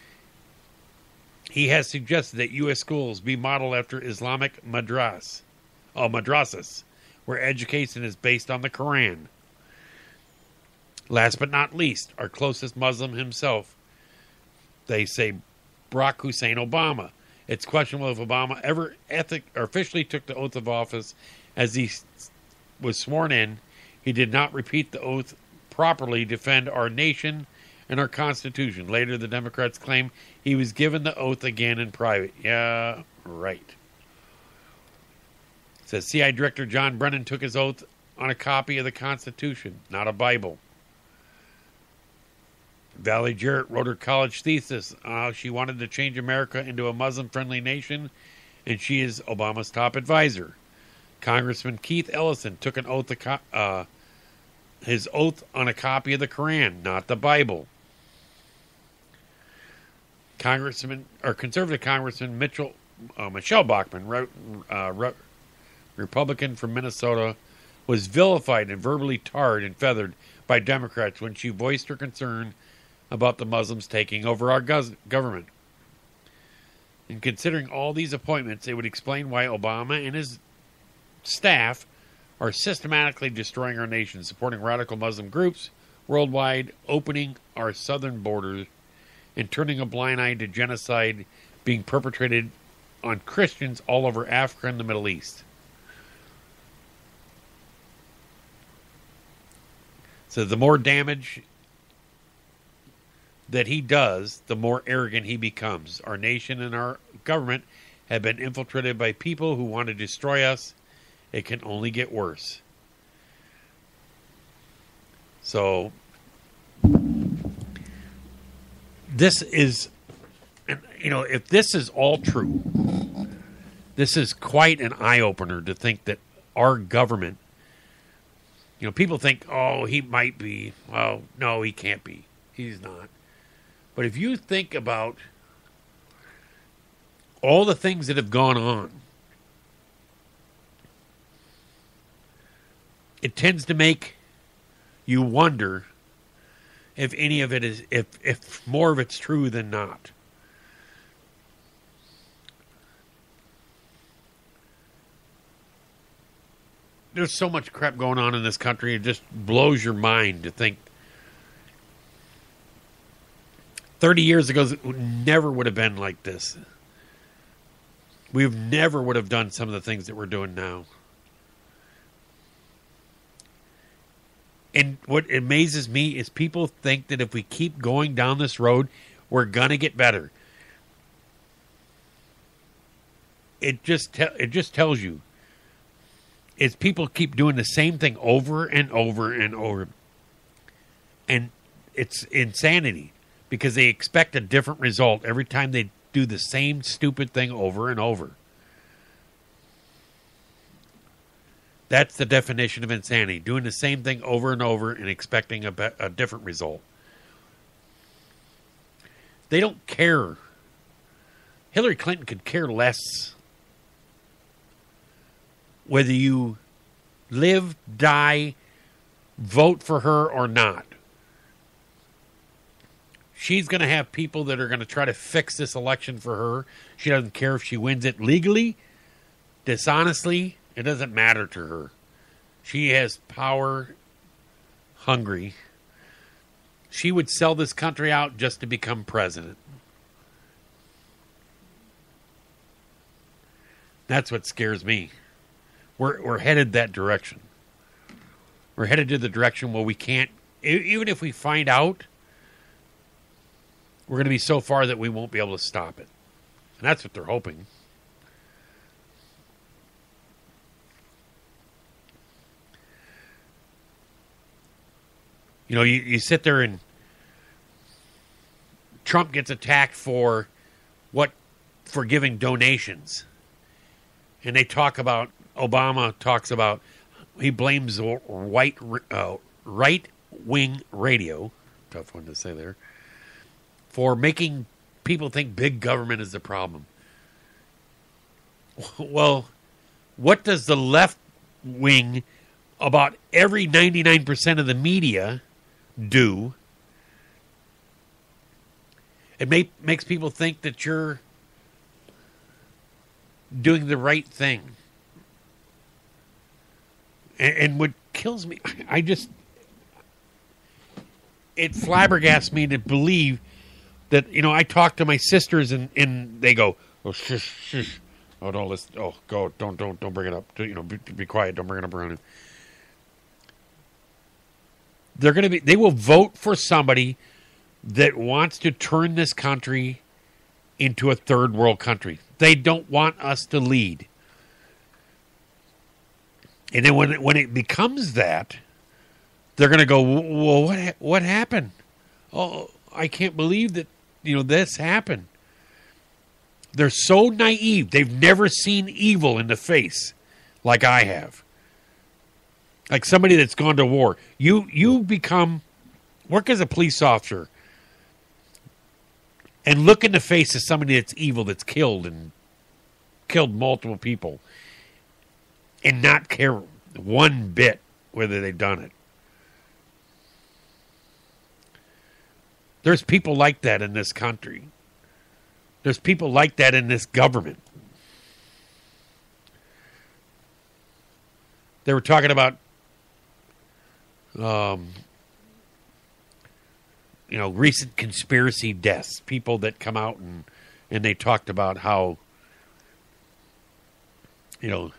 He has suggested that U S schools be modeled after Islamic madras, oh, madrasas, where education is based on the Quran. Last but not least, our closest Muslim himself, they say Barack Hussein Obama. It's questionable if Obama ever ethic, or officially took the oath of office. As he was sworn in, he did not repeat the oath properly, defend our nation and our Constitution. Later, the Democrats claim he was given the oath again in private. Yeah, right. It says C I A Director John Brennan took his oath on a copy of the Constitution, not a Bible. Valerie Jarrett wrote her college thesis on how she wanted to change America into a Muslim-friendly nation, and she is Obama's top advisor. Congressman Keith Ellison took an oath, to, uh, his oath on a copy of the Quran, not the Bible. Congressman or conservative Congressman Mitchell uh, Michelle Bachmann, re, uh, re, Republican from Minnesota, was vilified and verbally tarred and feathered by Democrats when she voiced her concern about the Muslims taking over our government. In considering all these appointments, it would explain why Obama and his staff are systematically destroying our nation, supporting radical Muslim groups worldwide, opening our southern borders, and turning a blind eye to genocide being perpetrated on Christians all over Africa and the Middle East. So the more damage that he does, the more arrogant he becomes. Our nation and our government have been infiltrated by people who want to destroy us. It can only get worse. So, this is, you know, if this is all true, this is quite an eye-opener to think that our government, you know, people think, oh, he might be. Well, no, he can't be. He's not. But if you think about all the things that have gone on, it tends to make you wonder if any of it is, if, if more of it's true than not. There's so much crap going on in this country, it just blows your mind to think thirty years ago, it never would have been like this. we never would have done some of the things that we're doing now. And what amazes me is people think that if we keep going down this road, we're going to get better. It just te- it just tells you is people keep doing the same thing over and over and over. And it's insanity because they expect a different result every time they do the same stupid thing over and over. That's the definition of insanity, doing the same thing over and over and expecting a, be- a different result. They don't care. Hillary Clinton could care less whether you live, die, vote for her or not. She's going to have people that are going to try to fix this election for her. She doesn't care if she wins it legally, dishonestly. It doesn't matter to her. She has power hungry. She would sell this country out just to become president. That's what scares me. We're we're headed that direction. We're headed to the direction where we can't, even if we find out, we're going to be so far that we won't be able to stop it. And that's what they're hoping. You know, you, you sit there and Trump gets attacked for what, for giving donations. And they talk about, Obama talks about, he blames white, uh, right-wing radio, tough one to say there, for making people think big government is the problem. Well, what does the left wing, about every ninety-nine percent of the media, do? It may, makes people think that you're doing the right thing. And, and what kills me, I just, it flabbergasts me to believe that, you know, I talk to my sisters and, and they go, oh, shush, shush. Oh, don't listen. Oh, go. Don't, don't, don't bring it up. You know, be, be quiet. Don't bring it up around him. They're going to be, they will vote for somebody that wants to turn this country into a third world country. They don't want us to lead. And then when it, when it becomes that, they're going to go, well, what, what happened? Oh, I can't believe that, you know, this happened. They're so naive. They've never seen evil in the face like I have. Like somebody that's gone to war. You you become, work as a police officer and look in the face of somebody that's evil, that's killed and killed multiple people and not care one bit whether they've done it. There's people like that in this country. There's people like that in this government. They were talking about, um, you know, recent conspiracy deaths. People that come out and, and they talked about how, you know,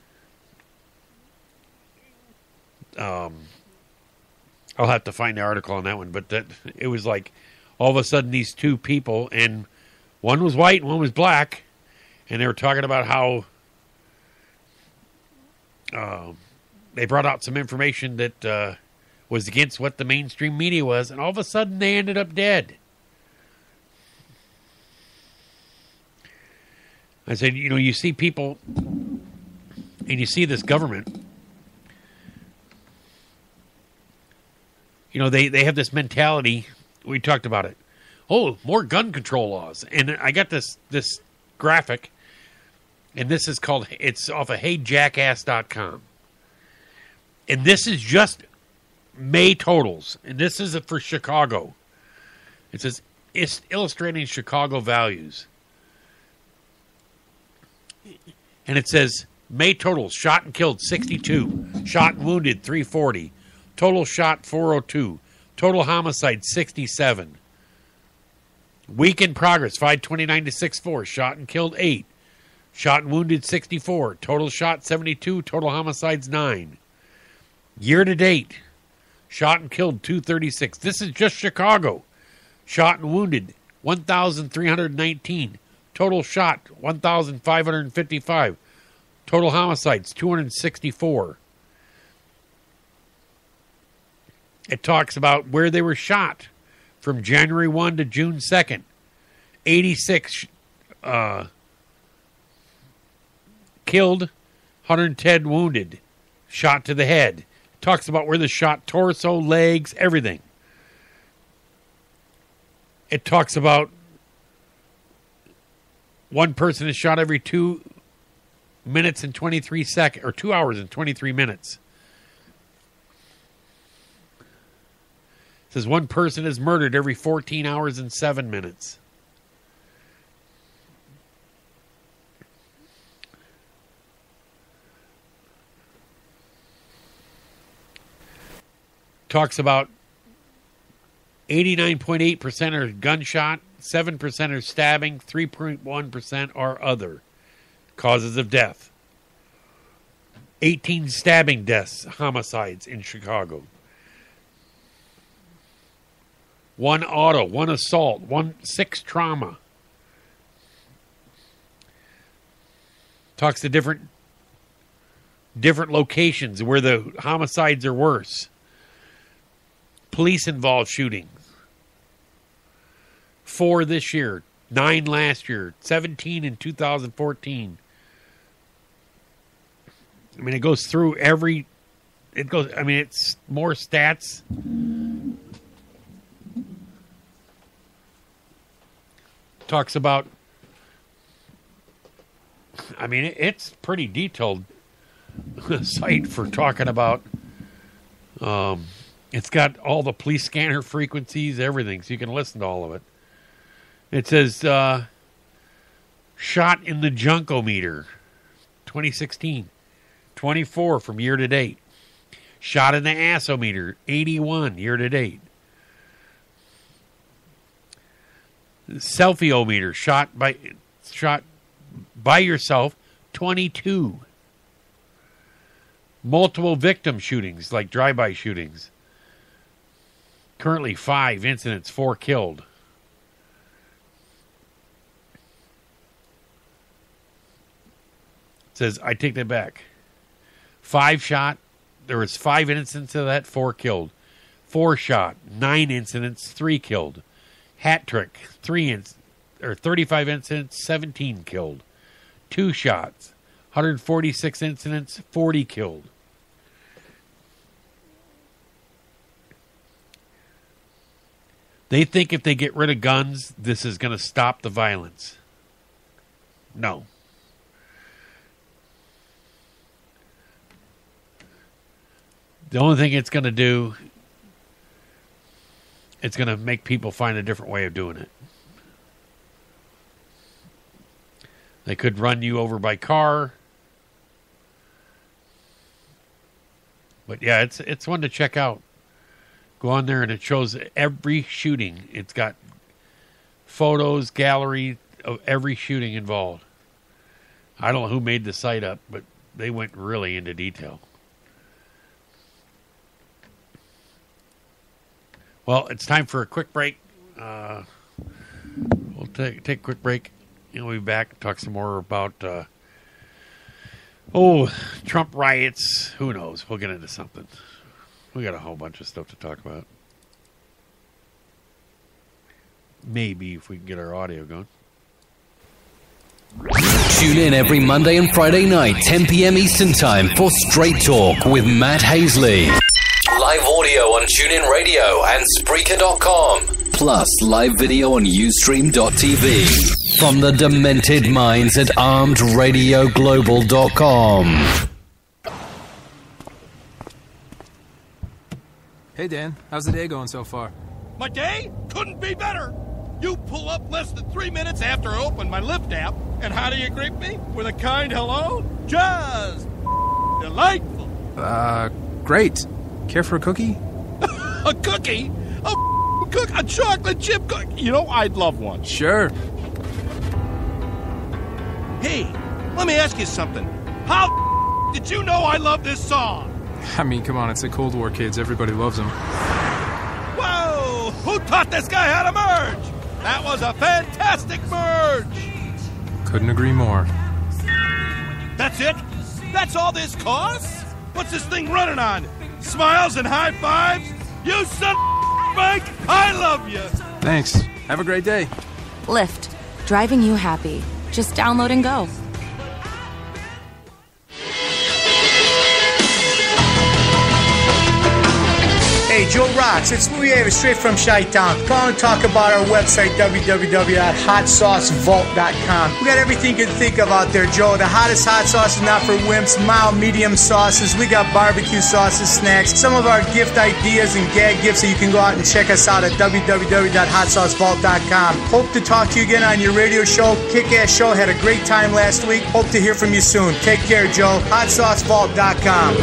um, I'll have to find the article on that one, but that it was like all of a sudden these two people, and one was white and one was black, and they were talking about how uh, they brought out some information that uh, was against what the mainstream media was, and all of a sudden they ended up dead. I said, you know, you see people, and you see this government, you know, they, they have this mentality. We talked about it. Oh, more gun control laws. And I got this this graphic, and this is called, it's off of hey jackass dot com. And this is just May totals. And this is for Chicago. It says, it's illustrating Chicago values. And it says, May totals, shot and killed sixty-two, shot and wounded three forty, total shot four oh two, total homicide sixty-seven. Week in progress, five twenty-nine to six four. Shot and killed eight. Shot and wounded, sixty-four. Total shot, seventy-two. Total homicides, nine. Year to date, shot and killed, two thirty-six. This is just Chicago. Shot and wounded, one thousand three hundred nineteen. Total shot, one thousand five hundred fifty-five. Total homicides, two hundred sixty-four. It talks about where they were shot from January first to June second. eighty-six uh, killed, one hundred ten wounded, shot to the head. It talks about where the shot, torso, legs, everything. It talks about one person is shot every two minutes and twenty-three seconds, or two hours and twenty-three minutes. It says one person is murdered every fourteen hours and seven minutes. Talks about eighty-nine point eight percent are gunshot, seven percent are stabbing, three point one percent are other causes of death. eighteen stabbing deaths, homicides in Chicago. One auto, one assault, one six trauma. Talks to different different locations where the homicides are worse. Police involved shootings. Four this year, nine last year, seventeen in two thousand fourteen. I mean, it goes through every. It goes. I mean, it's more stats. Talks about. I mean, it's pretty detailed site for talking about. Um, it's got all the police scanner frequencies, everything, so you can listen to all of it. It says, uh, shot in the junkometer, twenty sixteen, twenty-four from year to date. Shot in the assometer, eighty-one year to date. Selfie-o-meter, shot by, shot by yourself, twenty-two. Multiple victim shootings, like drive-by shootings. Currently five incidents, four killed. It says, I take that back. Five shot, there was five incidents of that, four killed. Four shot, nine incidents, three killed. Hat trick, three inc- or thirty-five incidents, seventeen killed. Two shots, one hundred forty-six incidents, forty killed. They think if they get rid of guns, this is going to stop the violence. No. The only thing it's going to do, it's going to make people find a different way of doing it. They could run you over by car. But yeah, it's it's one to check out. Go on there and it shows every shooting. It's got photos, gallery of every shooting involved. I don't know who made the site up, but they went really into detail. Well, it's time for a quick break. Uh, we'll take take a quick break, and we'll be back and talk some more about uh, oh Trump riots. Who knows? We'll get into something. We got a whole bunch of stuff to talk about. Maybe if we can get our audio going. Tune in every Monday and Friday night, ten p.m. Eastern Time, for Straight Talk with Matt Hasley. Live audio on TuneIn Radio and Spreaker dot com. Plus live video on Ustream dot t v. From the demented minds at armed radio global dot com. Hey, Dan. How's the day going so far? My day couldn't be better. You pull up less than three minutes after I open my Lyft app, and how do you greet me? With a kind hello? Just delightful. Uh, great. Care for a cookie? A cookie? A cook? A chocolate chip cookie? You know, I'd love one. Sure. Hey, Let me ask you something. How did you know I love this song? I mean, come on, it's the Cold War kids. Everybody loves them. Whoa! Who taught this guy how to merge? That was a fantastic merge! Couldn't agree more. That's it? That's all this costs? What's this thing running on? Smiles and high fives? You son of Mike, I love you! Thanks. Have a great day. Lyft. Driving you happy. Just download and go. Hey, Joe Rocks, it's Louis Avis, straight from Chi-Town. Call and talk about our website, w w w dot hot sauce vault dot com. We got everything you can think of out there, Joe. The hottest hot sauce is not for wimps, mild, medium sauces. We got barbecue sauces, snacks, some of our gift ideas and gag gifts, so you can go out and check us out at w w w dot hot sauce vault dot com. Hope to talk to you again on your radio show. Kick-ass show. Had a great time last week. Hope to hear from you soon. Take care, Joe. hot sauce vault dot com.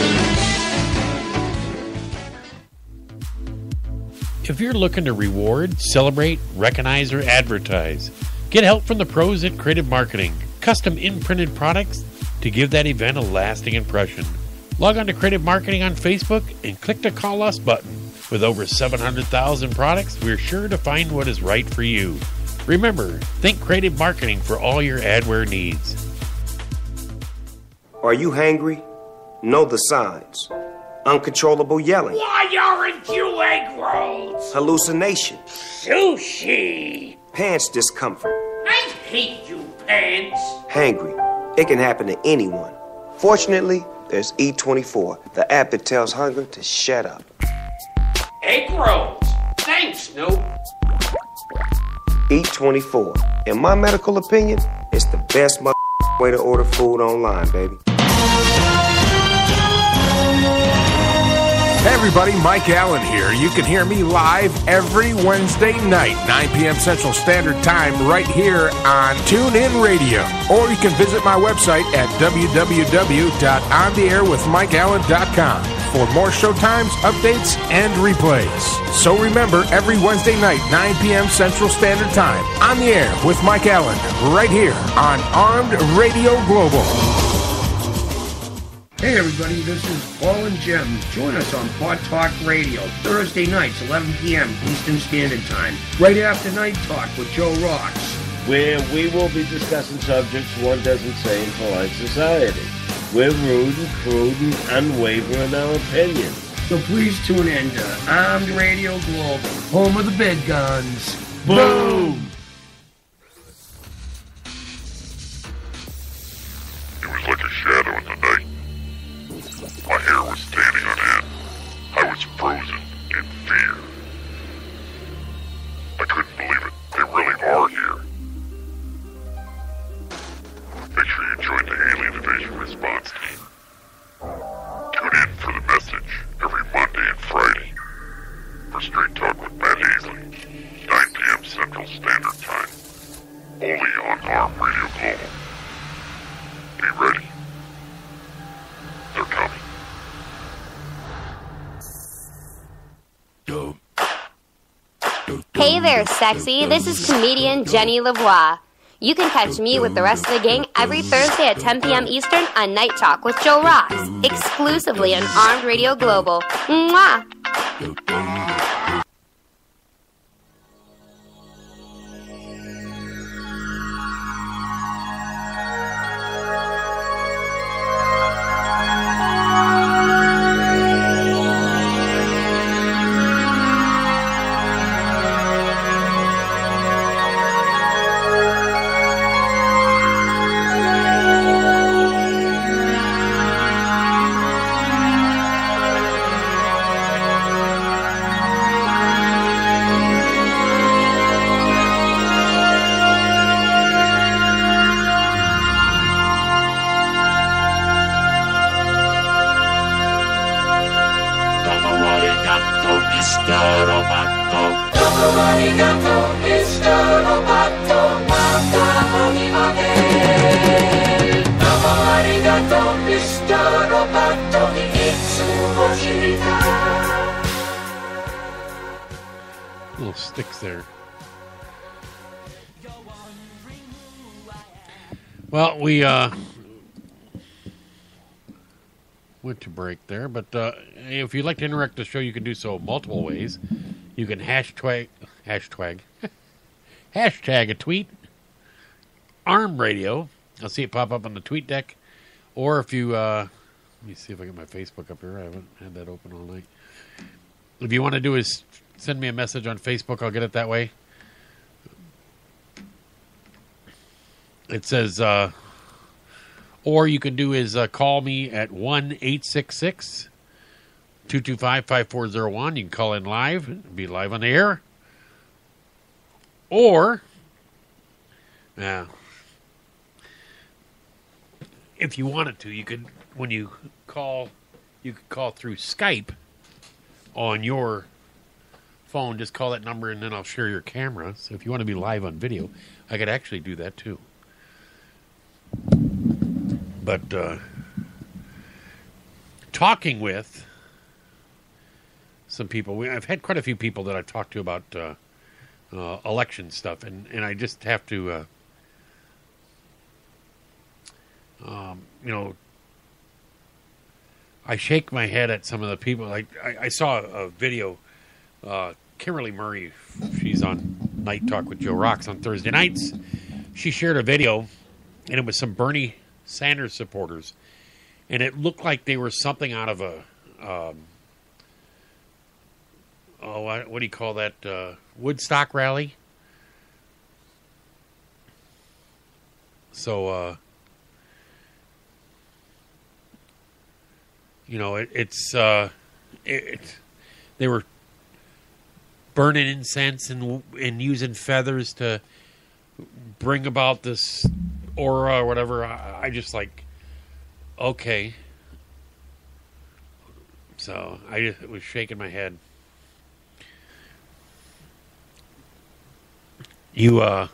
If you're looking to reward, celebrate, recognize, or advertise, get help from the pros at Creative Marketing. Custom imprinted products to give that event a lasting impression. Log on to Creative Marketing on Facebook and click the Call Us button. With over seven hundred thousand products, we're sure to find what is right for you. Remember, think Creative Marketing for all your adware needs. Are you hangry? Know the signs. Uncontrollable yelling. Why aren't you egg rolls? Hallucination. Sushi. Pants discomfort. I hate you, pants. Hangry. It can happen to anyone. Fortunately, there's E twenty-four, the app that tells hunger to shut up. Egg rolls. Thanks, Snoop. E twenty-four. In my medical opinion, it's the best mother way to order food online, baby. Hey everybody, Mike Allen here. You can hear me live every Wednesday night, nine p.m. Central Standard Time, right here on TuneIn Radio. Or you can visit my website at w w w dot on the air with mike allen dot com for more show times, updates, and replays. So remember, every Wednesday night, nine p.m. Central Standard Time, on the air with Mike Allen, right here on Armed Radio Global. Hey everybody, this is Paul and Jim. Join us on Pod Talk Radio, Thursday nights, eleven p.m. Eastern Standard Time, right after Night Talk with Joe Rocks, where we will be discussing subjects one doesn't say in polite society. We're rude and crude and unwavering in our opinions. So please tune in to Armed Radio Global, home of the big guns. Boom! It was like a shadow in the night. My hair was standing on end. I was frozen in fear. I couldn't believe it. They really are here. Make sure you join the Alien Division Response Team. Tune in for the message every Monday and Friday for Straight Talk with Matt Hasley, nine p.m. Central Standard Time, only on Armed Radio Global. Be ready. They're coming. Hey there, sexy. This is comedian Jenny Lavoie. You can catch me with the rest of the gang every Thursday at ten p.m. Eastern on Night Talk with Joe Rocks, exclusively on Armed Radio Global. Mwah! Little sticks there. Well, we uh, went to break there, but uh, if you'd like to interact with the show, you can do so multiple ways. You can hashtag, hashtag, hashtag a tweet, Arm Radio. I'll see it pop up on the tweet deck. Or if you, uh, let me see if I get my Facebook up here. I haven't had that open all night. If you want to do is send me a message on Facebook, I'll get it that way. It says, uh, or you can do is uh, call me at one eight six six, two two five, five four zero one. You can call in live, be live on the air. Or, yeah, if you wanted to, you could, when you call, you could call through Skype on your phone. Just call that number and then I'll share your camera. So if you want to be live on video, I could actually do that too. But uh, talking with some people, we, I've had quite a few people that I've talked to about uh, uh, election stuff, and, and I just have to, uh, um, you know, I shake my head at some of the people. Like I, I saw a video, uh, Kimberly Murray, she's on Night Talk with Joe Rocks on Thursday nights. She shared a video, and it was some Bernie Sanders supporters, and it looked like they were something out of a, um, oh, what, what do you call that, uh, Woodstock rally? So, uh, you know, it, it's, uh, it, it, they were burning incense and and using feathers to bring about this aura or whatever. I, I just like, okay. So I just was shaking my head. You, uh,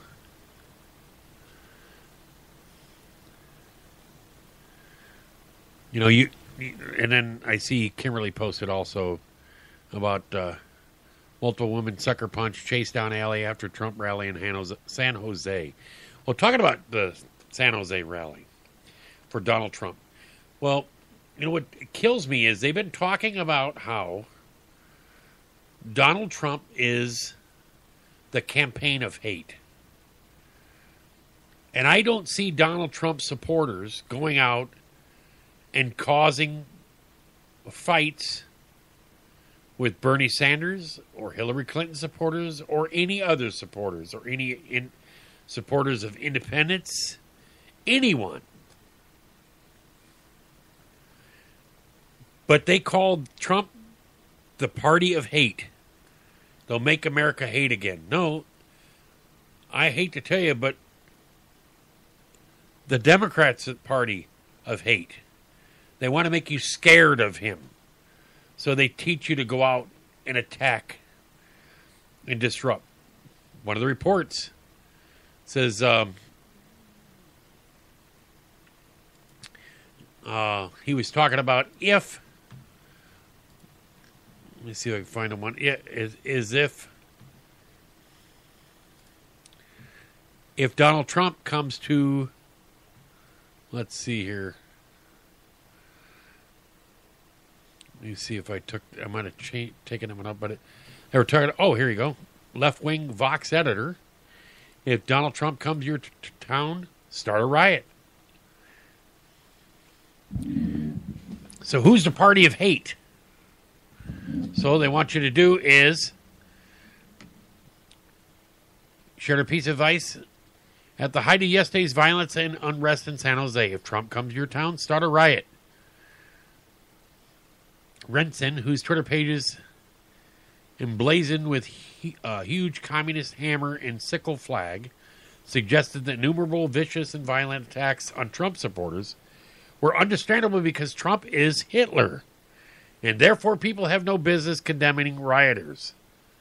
you know, you, and then I see Kimberly posted also about uh, multiple women sucker punch, chase down alley after Trump rally in San Jose. Well, talking about the San Jose rally for Donald Trump. Well, you know what kills me is they've been talking about how Donald Trump is the campaign of hate. And I don't see Donald Trump supporters going out and causing fights with Bernie Sanders or Hillary Clinton supporters or any other supporters or any in supporters of independents, anyone. But they called Trump the party of hate. They'll make America hate again. No, I hate to tell you, but the Democrats are the party of hate. They want to make you scared of him. So they teach you to go out and attack and disrupt. One of the reports says um, uh, he was talking about if, let me see if I can find him one, is, is if, if Donald Trump comes to, let's see here. Let me see if I took, I might have cha- taken him up, but it, they were talking, oh, here you go. Left-wing Vox editor. If Donald Trump comes to your t- t- town, start a riot. So who's the party of hate? So they want you to do is share a piece of advice. At the height of yesterday's violence and unrest in San Jose, if Trump comes to your town, start a riot. Renson, whose Twitter pages emblazoned with a uh, huge communist hammer and sickle flag, suggested that innumerable vicious and violent attacks on Trump supporters were understandable because Trump is Hitler, and therefore people have no business condemning rioters.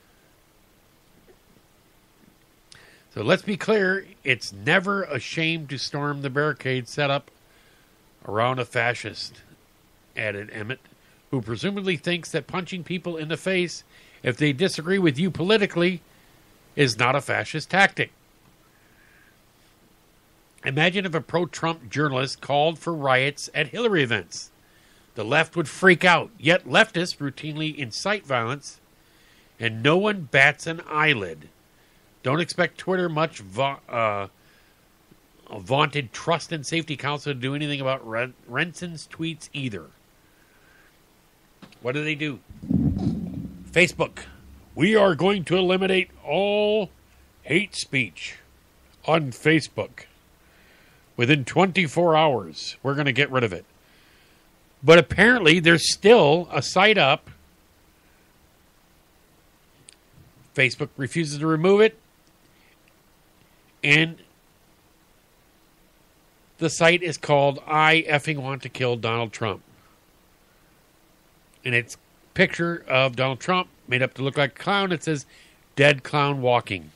So let's be clear, it's never a shame to storm the barricade set up around a fascist, added Emmett, who presumably thinks that punching people in the face if they disagree with you politically is not a fascist tactic. Imagine if a pro-Trump journalist called for riots at Hillary events. The left would freak out, yet leftists routinely incite violence, and no one bats an eyelid. Don't expect Twitter much va- uh, a vaunted Trust and Safety Council to do anything about Ren- Renson's tweets either. What do they do? Facebook. We are going to eliminate all hate speech on Facebook. Within twenty-four hours, we're going to get rid of it. But apparently, there's still a site up. Facebook refuses to remove it. And the site is called I Effing Want to Kill Donald Trump. And it's a picture of Donald Trump made up to look like a clown. It says, dead clown walking.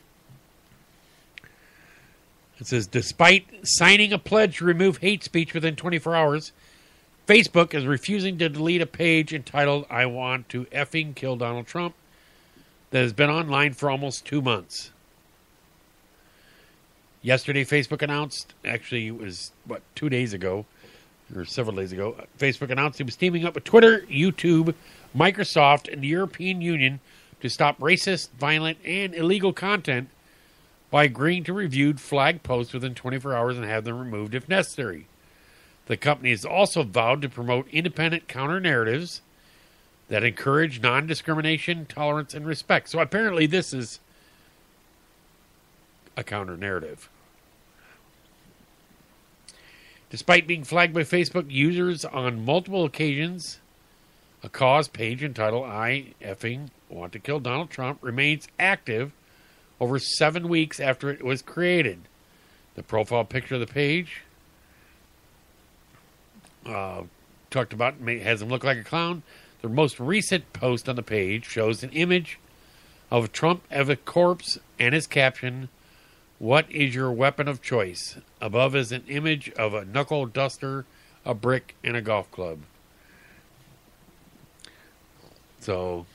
It says, despite signing a pledge to remove hate speech within twenty-four hours, Facebook is refusing to delete a page entitled I Want to Effing Kill Donald Trump that has been online for almost two months. Yesterday, Facebook announced, actually it was, what, two days ago, or several days ago, Facebook announced it was teaming up with Twitter, YouTube, Microsoft, and the European Union to stop racist, violent, and illegal content by agreeing to review flagged posts within twenty-four hours and have them removed if necessary. The company has also vowed to promote independent counter-narratives that encourage non-discrimination, tolerance, and respect. So apparently this is a counter-narrative. Despite being flagged by Facebook users on multiple occasions, a cause page entitled I Effing Want to Kill Donald Trump remains active over seven weeks after it was created. The profile picture of the page uh, talked about has him look like a clown. The most recent post on the page shows an image of Trump as a corpse and his caption, "What is your weapon of choice?" Above is an image of a knuckle duster, a brick, and a golf club. So,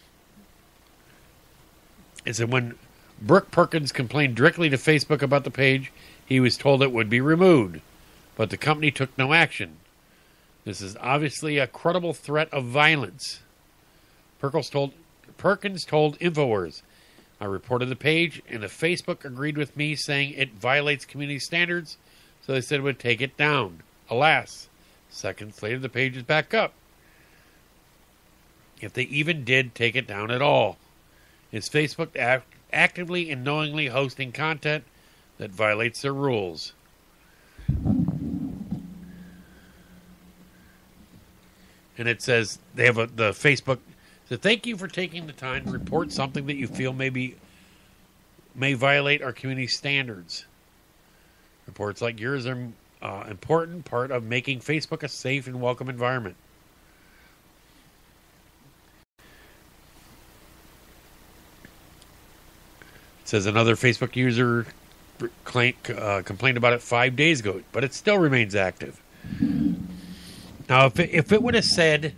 it said when Brooke Perkins complained directly to Facebook about the page, he was told it would be removed, but the company took no action. This is obviously a credible threat of violence. Perkins told, Perkins told InfoWars, I reported the page, and the Facebook agreed with me, saying it violates community standards, so they said it would take it down. Alas, seconds later the page is back up. If they even did take it down at all, is Facebook act- actively and knowingly hosting content that violates their rules? And it says they have a, the Facebook says, thank you for taking the time to report something that you feel maybe may violate our community standards. Reports like yours are an uh, important part of making Facebook a safe and welcome environment. It says another Facebook user claim, uh, complained about it five days ago, but it still remains active. Now, if it, if it would have said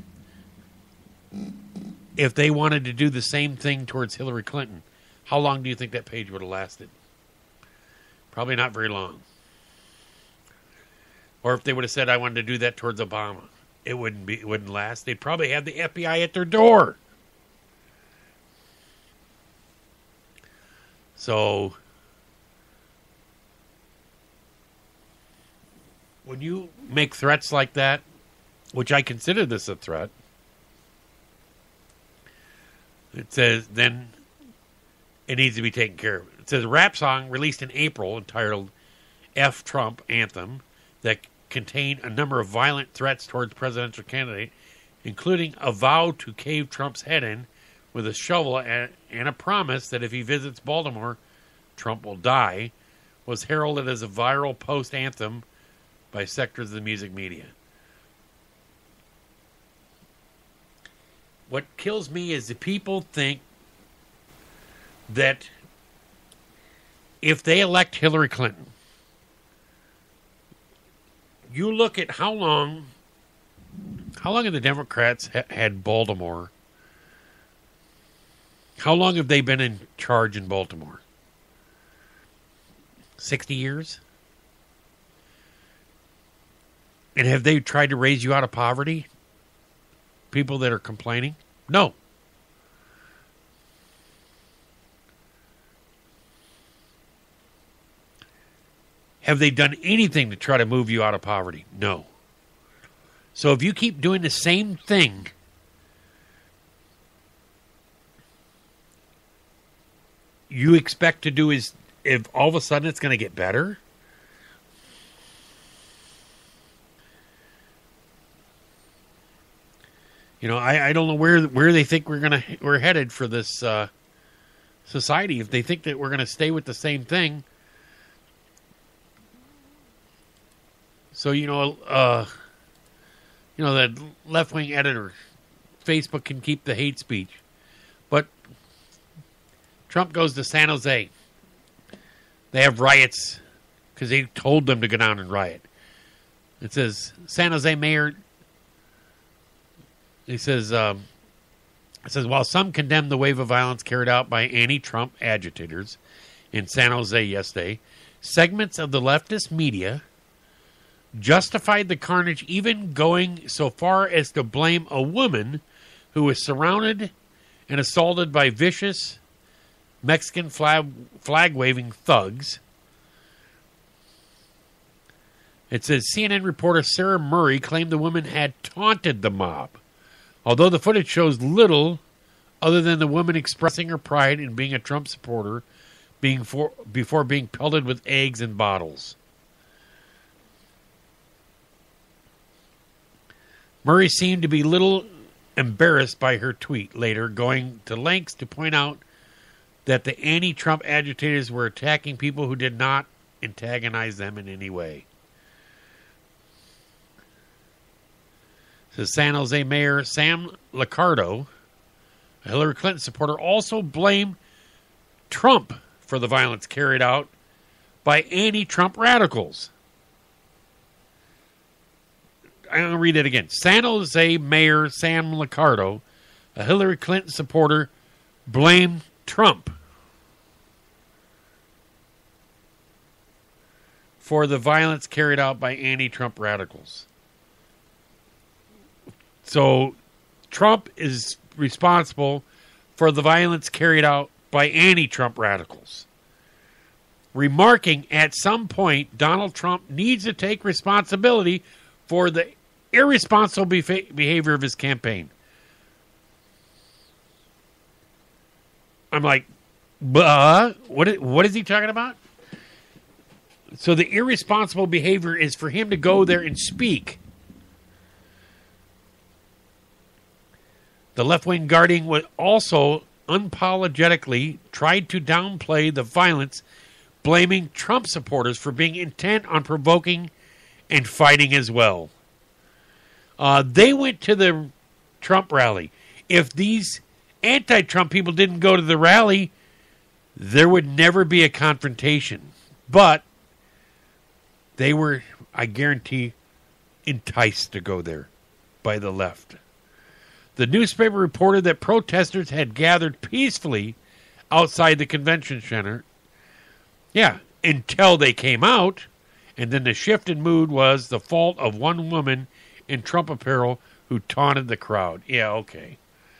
if they wanted to do the same thing towards Hillary Clinton, how long do you think that page would have lasted? Probably not very long. Or if they would have said, I wanted to do that towards Obama, it wouldn't be, it wouldn't last. They'd probably have the F B I at their door. So, when you make threats like that, which I consider this a threat, it says then it needs to be taken care of. It says a rap song released in April entitled F Trump Anthem that contained a number of violent threats towards presidential candidate, including a vow to cave Trump's head in with a shovel and, and a promise that if he visits Baltimore, Trump will die, was heralded as a viral post anthem by sectors of the music media. What kills me is the people think that if they elect Hillary Clinton, you look at how long, how long have the Democrats ha- had Baltimore? How long have they been in charge in Baltimore? sixty years? And have they tried to raise you out of poverty? People that are complaining? No. Have they done anything to try to move you out of poverty? No. So if you keep doing the same thing, you expect to do is, if all of a sudden it's going to get better? You know, I, I don't know where where they think we're gonna we're headed for this uh, society. If they think that we're going to stay with the same thing. So, you know, uh, you know, that left-wing editor, Facebook can keep the hate speech. But Trump goes to San Jose. They have riots because they told them to go down and riot. It says, San Jose mayor, he says, um, it says, while some condemn the wave of violence carried out by anti-Trump agitators in San Jose yesterday, segments of the leftist media justified the carnage, even going so far as to blame a woman who was surrounded and assaulted by vicious Mexican flag, flag-waving thugs. It says C N N reporter Sarah Murray claimed the woman had taunted the mob, although the footage shows little other than the woman expressing her pride in being a Trump supporter being for, before being pelted with eggs and bottles. Murray seemed to be little embarrassed by her tweet later, going to lengths to point out that the anti-Trump agitators were attacking people who did not antagonize them in any way. So San Jose Mayor Sam Liccardo, a Hillary Clinton supporter, also blamed Trump for the violence carried out by anti-Trump radicals. I'm going to read it again. San Jose Mayor Sam Liccardo, a Hillary Clinton supporter, blamed Trump for the violence carried out by anti-Trump radicals. So Trump is responsible for the violence carried out by anti-Trump radicals, remarking at some point Donald Trump needs to take responsibility for the irresponsible behavior of his campaign. I'm like, uh, what is, what is he talking about? So the irresponsible behavior is for him to go there and speak. The left-wing Guardian would also unapologetically tried to downplay the violence, blaming Trump supporters for being intent on provoking and fighting as well. Uh, they went to the Trump rally. If these anti-Trump people didn't go to the rally, there would never be a confrontation. But they were, I guarantee, enticed to go there by the left. The newspaper reported that protesters had gathered peacefully outside the convention center. Yeah, until they came out, and then the shift in mood was the fault of one woman in Trump apparel who taunted the crowd. Yeah, okay.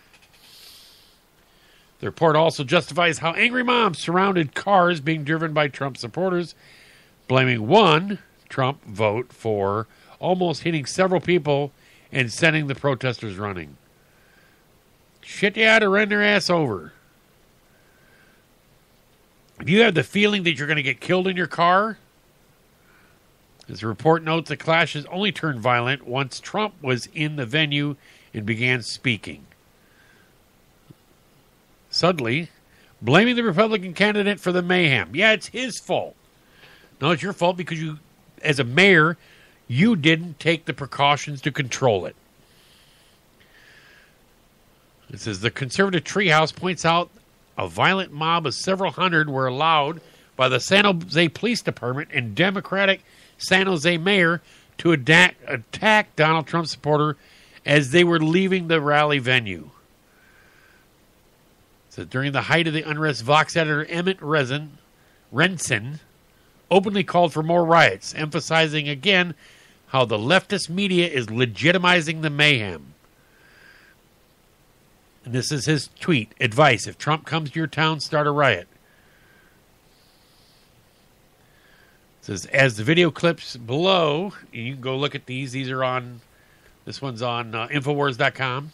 The report also justifies how angry mobs surrounded cars being driven by Trump supporters, blaming one Trump vote for almost hitting several people and sending the protesters running. Shit, you had to run their ass over. If you have the feeling that you're going to get killed in your car, as the report notes, the clashes only turned violent once Trump was in the venue and began speaking. Suddenly, blaming the Republican candidate for the mayhem. Yeah, it's his fault. No, it's your fault because you, as a mayor, you didn't take the precautions to control it. It says the conservative treehouse points out a violent mob of several hundred were allowed by the San Jose Police Department and Democratic San Jose mayor to attack, attack Donald Trump supporter as they were leaving the rally venue. So during the height of the unrest, Vox editor Emmett Renson openly called for more riots, emphasizing again how the leftist media is legitimizing the mayhem. And this is his tweet. Advice: if Trump comes to your town, start a riot. It says, as the video clips below, you can go look at these. These are on, this one's on uh, Infowars dot com.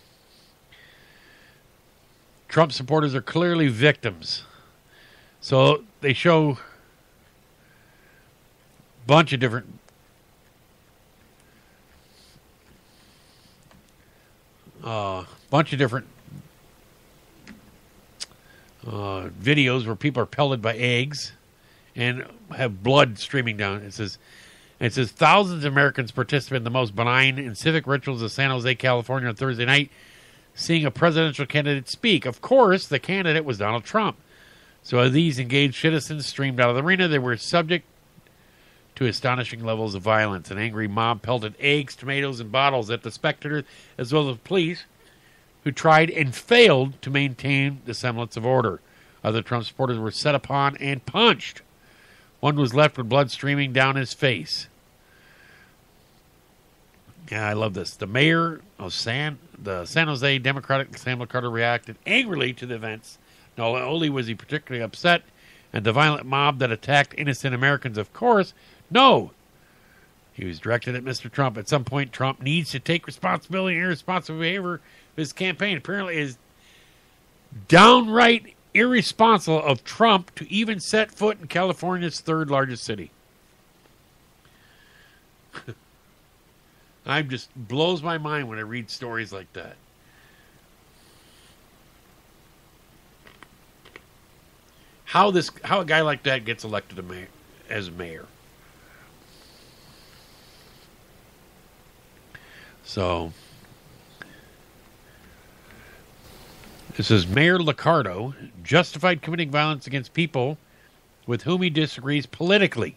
Trump supporters are clearly victims. So they show a bunch of different uh, bunch of different uh, videos where people are pelted by eggs and have blood streaming down. It says, it says thousands of Americans participate in the most benign and civic rituals of San Jose, California on Thursday night, seeing a presidential candidate speak. Of course, the candidate was Donald Trump. So as these engaged citizens streamed out of the arena, they were subject to astonishing levels of violence. An angry mob pelted eggs, tomatoes, and bottles at the spectators, as well as police, who tried and failed to maintain the semblance of order. Other Trump supporters were set upon and punched. One was left with blood streaming down his face. Yeah, I love this. The mayor of San, the San Jose Democratic, Samuel Carter, reacted angrily to the events. Not only was he particularly upset at the violent mob that attacked innocent Americans, of course, no. He was directed at Mister Trump. At some point, Trump needs to take responsibility and irresponsible behavior of his campaign. Apparently, it is downright irresponsible of Trump to even set foot in California's third largest city. I just blows my mind when I read stories like that. How this, how a guy like that gets elected a mayor, as mayor. So, this is Mayor Liccardo justified committing violence against people with whom he disagrees politically.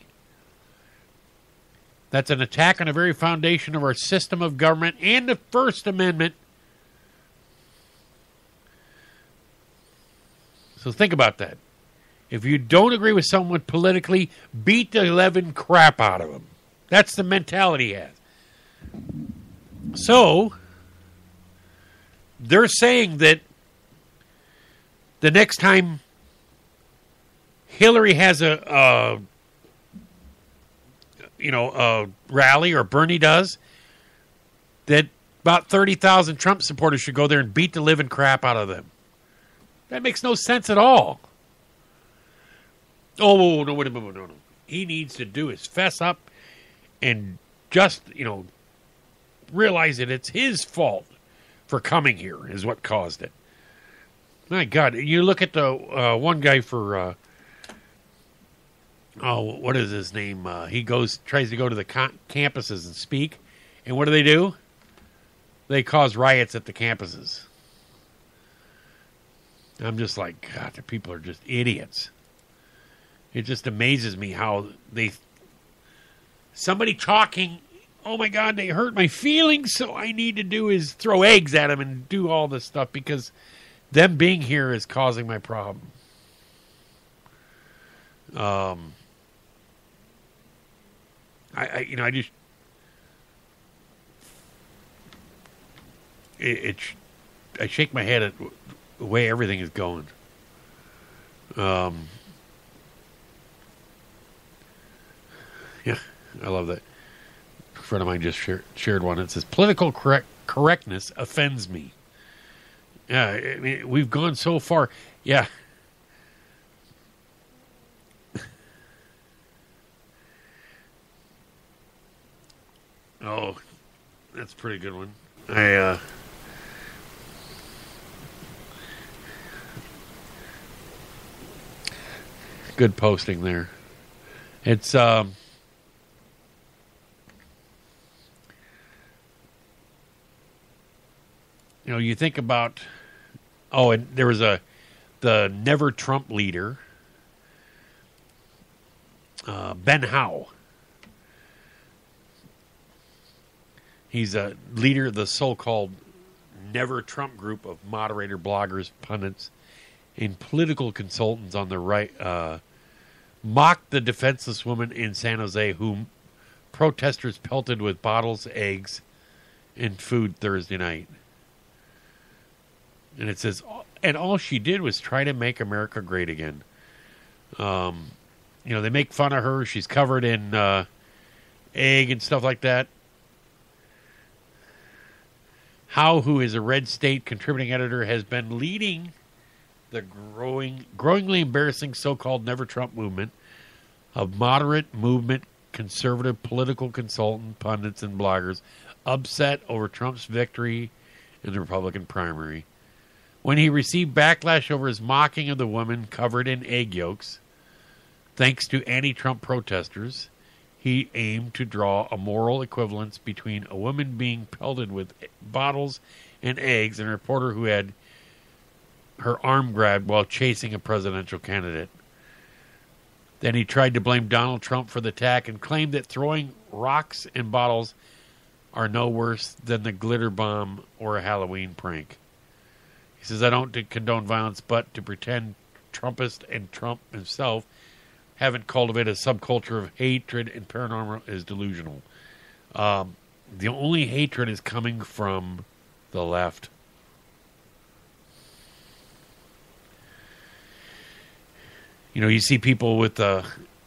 That's an attack on the very foundation of our system of government and the First Amendment. So think about that. If you don't agree with someone politically, beat the living crap out of him. That's the mentality he has. So, they're saying that the next time Hillary has a, a you know, a rally, or Bernie does, that about thirty thousand Trump supporters should go there and beat the living crap out of them. That makes no sense at all. Oh, no, wait a minute, no, no. He needs to do is fess up and just, you know, realize that it's his fault for coming here is what caused it. My God, you look at the uh, one guy for, uh, oh, what is his name? Uh, he goes, tries to go to the co- campuses and speak, and what do they do? They cause riots at the campuses. I'm just like, God, the people are just idiots. It just amazes me how they, somebody talking, oh my God, they hurt my feelings, so I need to do is throw eggs at them and do all this stuff because them being here is causing my problem. Um, I, I you know, I just, it, it, I shake my head at the way everything is going. Um, yeah, I love that. A friend of mine just shared, shared one. It says, political correct, correctness offends me. Yeah, I mean, we've gone so far. Yeah. Oh, that's a pretty good one. I, uh... Good posting there. It's, um... you know, you think about... Oh, and there was a... The Never Trump leader, uh, Ben Howe. He's a leader of the so-called Never Trump group of moderator, bloggers, pundits, and political consultants on the right. Uh, mocked the defenseless woman in San Jose who protesters pelted with bottles, eggs, and food Thursday night. And it says, and all she did was try to make America great again. Um, you know, they make fun of her. She's covered in uh, egg and stuff like that. Howe, who is a Red State contributing editor, has been leading the growing, growingly embarrassing so-called Never Trump movement of moderate movement, conservative political consultant, pundits, and bloggers upset over Trump's victory in the Republican primary. When he received backlash over his mocking of the woman covered in egg yolks, thanks to anti-Trump protesters, he aimed to draw a moral equivalence between a woman being pelted with bottles and eggs and a reporter who had her arm grabbed while chasing a presidential candidate. Then he tried to blame Donald Trump for the attack and claimed that throwing rocks and bottles are no worse than the glitter bomb or a Halloween prank. He says, I don't condone violence, but to pretend Trumpist and Trump himself haven't cultivated a subculture of hatred and paranormal is delusional. Um, the only hatred is coming from the left. You know, you see people with a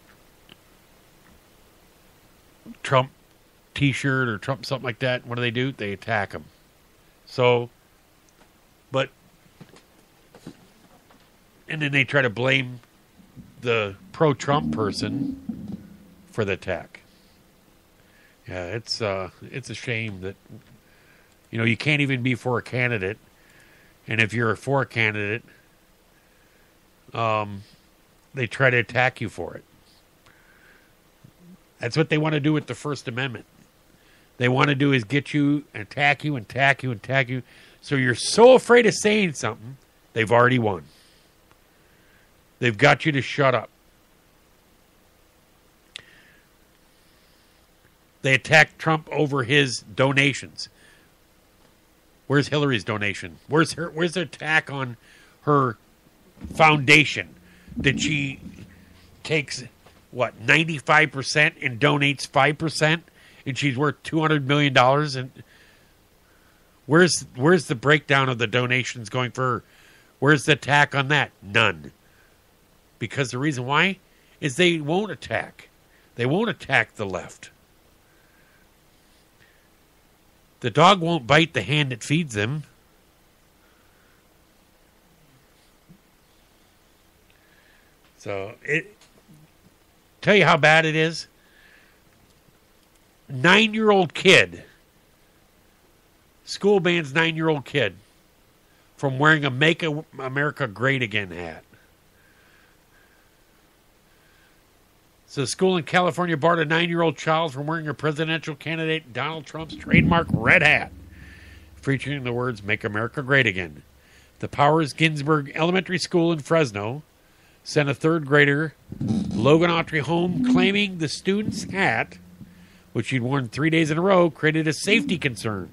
Trump t-shirt or Trump something like that. What do they do? They attack them. So, but, and then they try to blame the pro-Trump person for the attack. Yeah, it's uh, it's a shame that, you know, you can't even be for a candidate, and if you're for a candidate, um, they try to attack you for it. That's what they want to do with the First Amendment. They want to do is get you, attack you, and attack you, and attack you. So you're so afraid of saying something, they've already won. They've got you to shut up. They attacked Trump over his donations. Where's Hillary's donation? Where's her? Where's the attack on her foundation? That she takes, what, ninety-five percent and donates five percent? And she's worth two hundred million dollars? And where's where's the breakdown of the donations going for her? Where's the attack on that? None. Because the reason why is they won't attack. They won't attack the left. The dog won't bite the hand that feeds them. So, it tell you how bad it is. Nine-year-old kid, school bans nine-year-old kid from wearing a Make America Great Again hat. So, a school in California barred a nine-year-old child from wearing a presidential candidate Donald Trump's trademark red hat, featuring the words "Make America Great Again." The Powers Ginsburg Elementary School in Fresno sent a third grader, Logan Autry, home, claiming the student's hat, which he'd worn three days in a row, created a safety concern.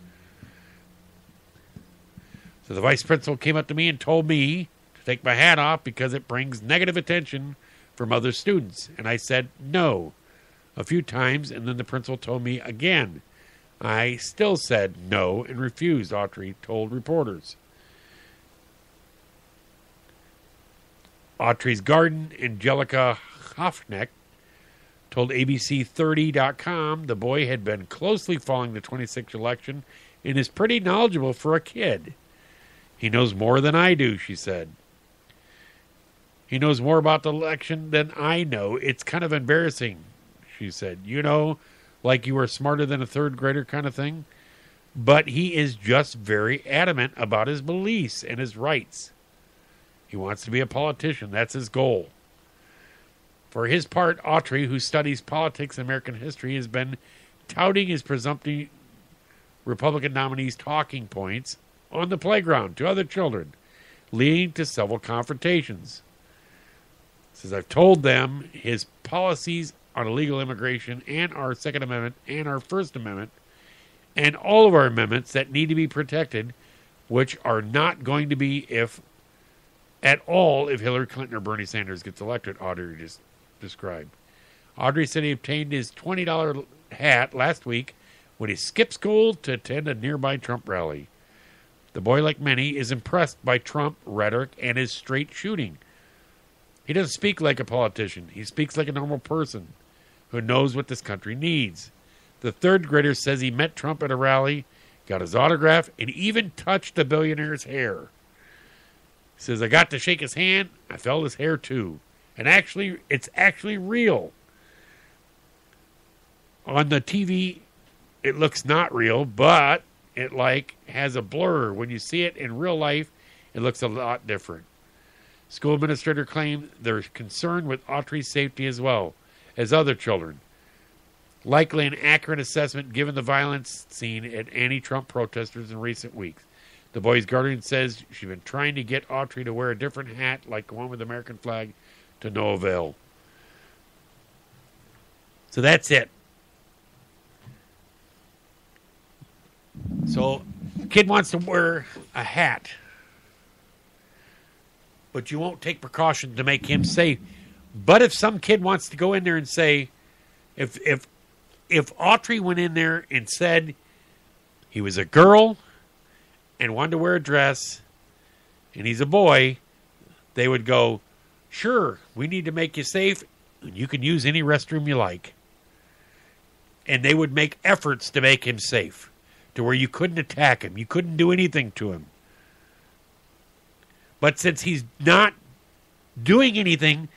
So the vice principal came up to me and told me to take my hat off because it brings negative attention from other students. And I said no a few times, and then the principal told me again. I still said no and refused, Autry told reporters. Autry's guardian, Angelica Hoffneck, told A B C thirty dot com the boy had been closely following the twenty-sixth election and is pretty knowledgeable for a kid. He knows more than I do, she said. He knows more about the election than I know. It's kind of embarrassing, she said. You know, like you are smarter than a third grader kind of thing. But he is just very adamant about his beliefs and his rights. He wants to be a politician. That's his goal. For his part, Autry, who studies politics and American history, has been touting his presumptive Republican nominee's talking points on the playground to other children, leading to several confrontations. He says, I've told them his policies on illegal immigration and our Second Amendment and our First Amendment and all of our amendments that need to be protected, which are not going to be if at all if Hillary Clinton or Bernie Sanders gets elected, Autry just described. Audrey said he obtained his twenty dollars hat last week when he skipped school to attend a nearby Trump rally. The boy, like many, is impressed by Trump rhetoric and his straight shooting. He doesn't speak like a politician. He speaks like a normal person who knows what this country needs. The third grader says he met Trump at a rally, got his autograph, and even touched the billionaire's hair. He says, I got to shake his hand. I felt his hair too. And actually, it's actually real. On the T V, it looks not real, but it like has a blur. When you see it in real life, it looks a lot different. School administrator claimed they're concerned with Autry's safety as well as other children. Likely an accurate assessment given the violence seen at anti-Trump protesters in recent weeks. The boy's guardian says she's been trying to get Autry to wear a different hat like the one with the American flag to no avail. So that's it. So, kid wants to wear a hat, but you won't take precaution to make him safe. But if some kid wants to go in there and say, if if if Autry went in there and said he was a girl and wanted to wear a dress and he's a boy, they would go, sure, we need to make you safe, and you can use any restroom you like. And they would make efforts to make him safe, to where you couldn't attack him. You couldn't do anything to him. But since he's not doing anything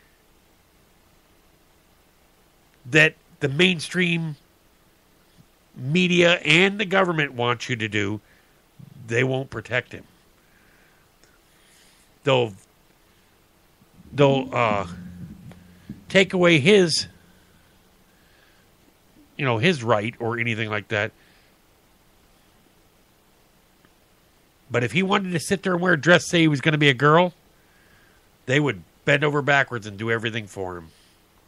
that the mainstream media and the government wants you to do, they won't protect him. They'll, they'll uh, take away his, you know, his right or anything like that. But if he wanted to sit there and wear a dress, say he was going to be a girl, they would bend over backwards and do everything for him.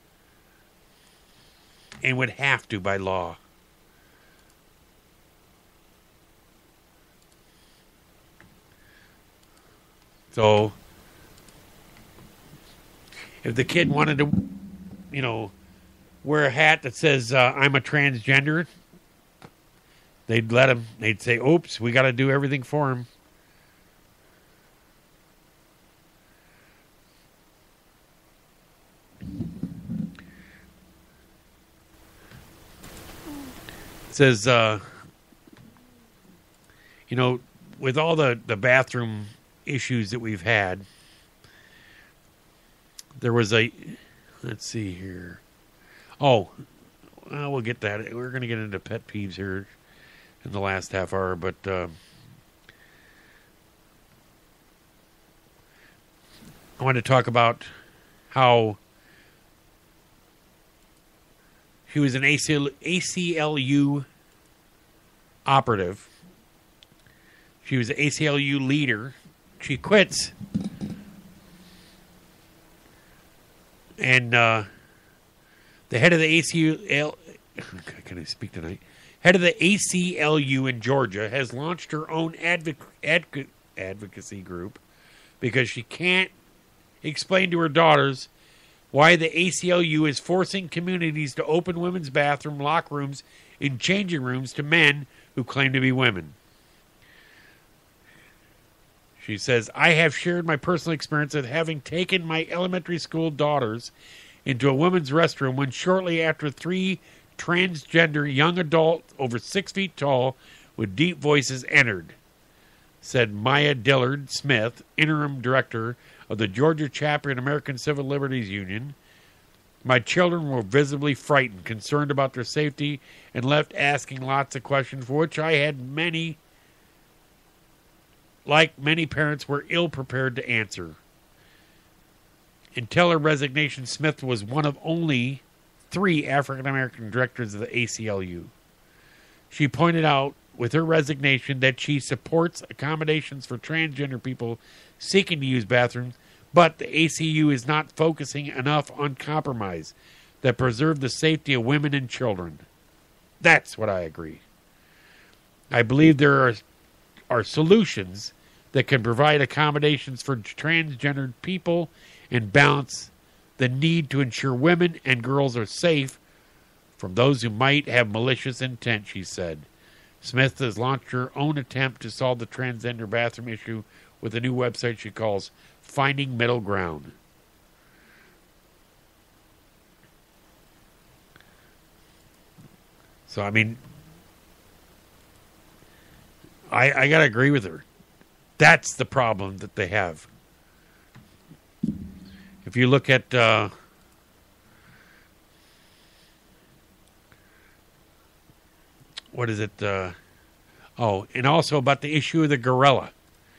And would have to by law. So, if the kid wanted to, you know, wear a hat that says, uh, I'm a transgender, they'd let him, they'd say, oops, we got to do everything for him. It says, uh, you know, with all the, the bathroom issues that we've had, there was a, let's see here. Oh, well, we'll get that. We're going to get into pet peeves here in the last half hour, but uh, I want to talk about how she was an A C L U operative. She was an A C L U leader. She quits. And uh, the head of the A C L U, can I speak tonight? Head of the A C L U in Georgia has launched her own advoc- adv- advocacy group because she can't explain to her daughters why the A C L U is forcing communities to open women's bathroom locker rooms and changing rooms to men who claim to be women. She says, I have shared my personal experience of having taken my elementary school daughters into a women's restroom when shortly after three transgender young adults over six feet tall with deep voices entered, said Maya Dillard Smith, interim director of the Georgia chapter in American Civil Liberties Union. My children were visibly frightened, concerned about their safety, and left asking lots of questions for which I had many like many parents, were ill-prepared to answer. Until her resignation, Smith was one of only three African-American directors of the A C L U. She pointed out with her resignation that she supports accommodations for transgender people seeking to use bathrooms, but the A C L U is not focusing enough on compromise that preserve the safety of women and children. That's what I agree. I believe there are, are solutions that can provide accommodations for transgendered people and balance the need to ensure women and girls are safe from those who might have malicious intent, she said. Smith has launched her own attempt to solve the transgender bathroom issue with a new website she calls Finding Middle Ground. So, I mean, I, I got to agree with her. That's the problem that they have. If you look at uh, what is it? Uh, oh, and also about the issue of the gorilla.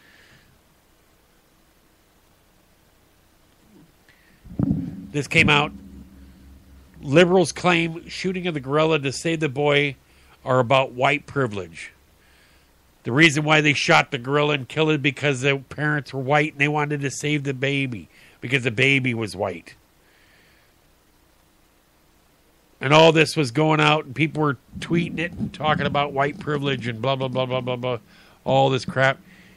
This came out. Liberals claim shooting of the gorilla to save the boy are about white privilege. The reason why they shot the gorilla and killed it because the parents were white and they wanted to save the baby because the baby was white. And all this was going out and people were tweeting it and talking about white privilege and blah, blah, blah, blah, blah, blah, all this crap.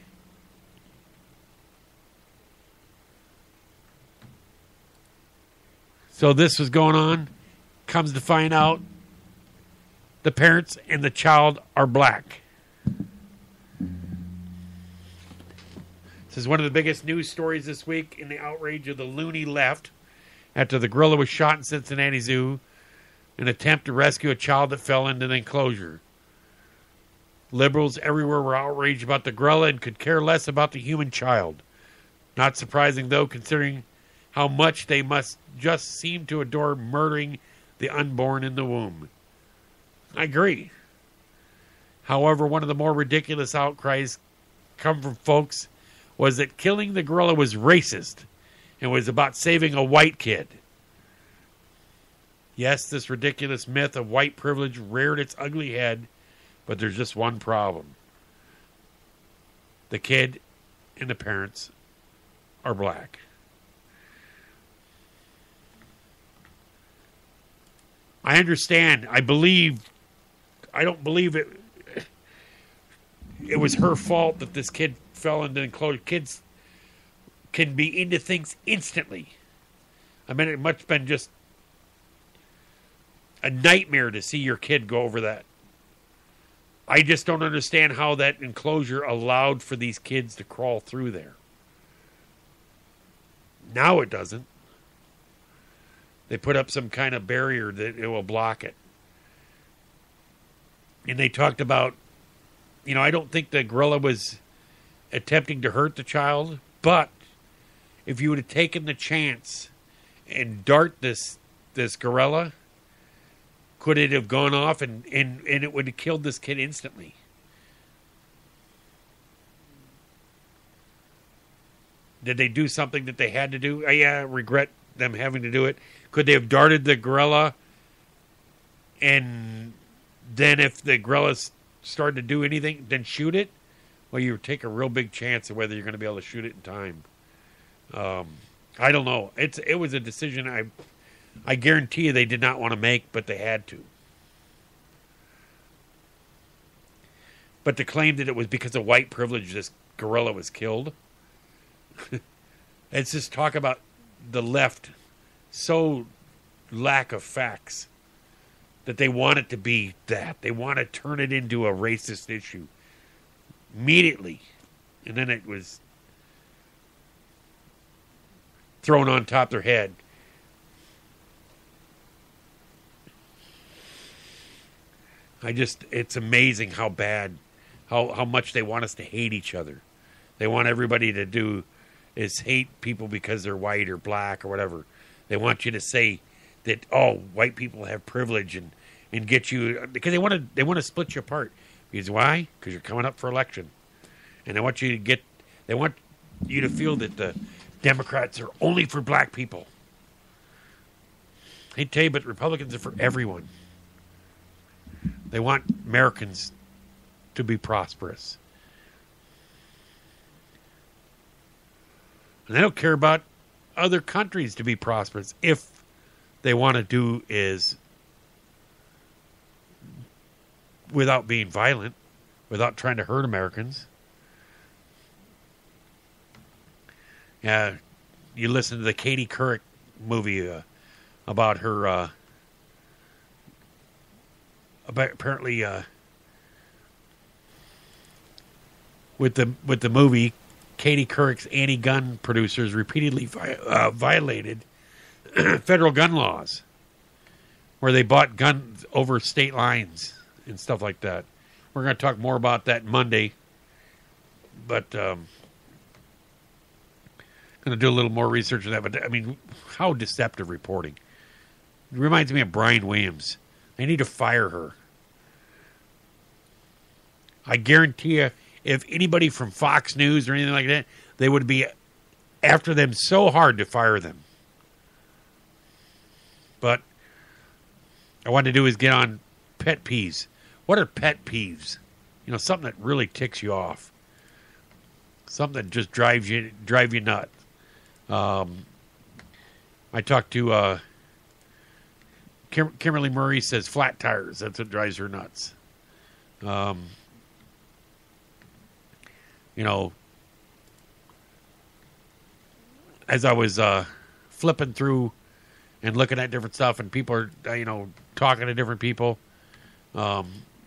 So this was going on. Comes to find out the parents and the child are black. This is one of the biggest news stories this week in the outrage of the loony left after the gorilla was shot in Cincinnati Zoo in an attempt to rescue a child that fell into the enclosure. Liberals everywhere were outraged about the gorilla and could care less about the human child. Not surprising, though, considering how much they must just seem to adore murdering the unborn in the womb. I agree. However, one of the more ridiculous outcries come from folks was that killing the gorilla was racist and was about saving a white kid. Yes, this ridiculous myth of white privilege reared its ugly head, but there's just one problem. The kid and the parents are black. I understand. I believe, I don't believe it. It was her fault that this kid fell into the enclosure. Kids can be into things instantly. I mean, it must have been just a nightmare to see your kid go over that. I just don't understand how that enclosure allowed for these kids to crawl through there. Now it doesn't. They put up some kind of barrier that it will block it. And they talked about, you know, I don't think the gorilla was attempting to hurt the child, but if you would have taken the chance and dart this this gorilla, could it have gone off and, and, and it would have killed this kid instantly? Did they do something that they had to do? I uh, regret them having to do it. Could they have darted the gorilla and then if the gorilla started to do anything, then shoot it? Well, you take a real big chance of whether you're going to be able to shoot it in time. Um, I don't know. It's It was a decision I I guarantee you they did not want to make, but they had to. But to claim that it was because of white privilege this gorilla was killed, it's just talk about the left so lack of facts that they want it to be that. They want to turn it into a racist issue immediately. And then it was thrown on top of their head. I just, it's amazing how bad, how, how much they want us to hate each other. They want everybody to do is hate people because they're white or black or whatever. They want you to say that, oh, white people have privilege and, and get you, because they want to they want to split you apart. Because why? Because you're coming up for election. And they want you to get, they want you to feel that the Democrats are only for black people. I tell you, but Republicans are for everyone. They want Americans to be prosperous. And they don't care about other countries to be prosperous. If they want to do is without being violent, without trying to hurt Americans. Yeah, you listen to the Katie Couric movie uh, about her. Uh, about apparently uh, with the with the movie, Katie Couric's anti-gun producers repeatedly vi- uh, violated federal gun laws, where they bought guns over state lines and stuff like that. We're going to talk more about that Monday, but um, going to do a little more research on that. But I mean, how deceptive reporting! It reminds me of Brian Williams. They need to fire her. I guarantee you, if anybody from Fox News or anything like that, they would be after them so hard to fire them. But I wanted to do is get on pet peeves. What are pet peeves? You know, something that really ticks you off. Something that just drives you drive you nuts. Um, I talked to uh, Kim- Kimberly Murray says flat tires. That's what drives her nuts. Um, you know, as I was uh, flipping through and looking at different stuff, and people are, uh, you know, talking to different people. Um,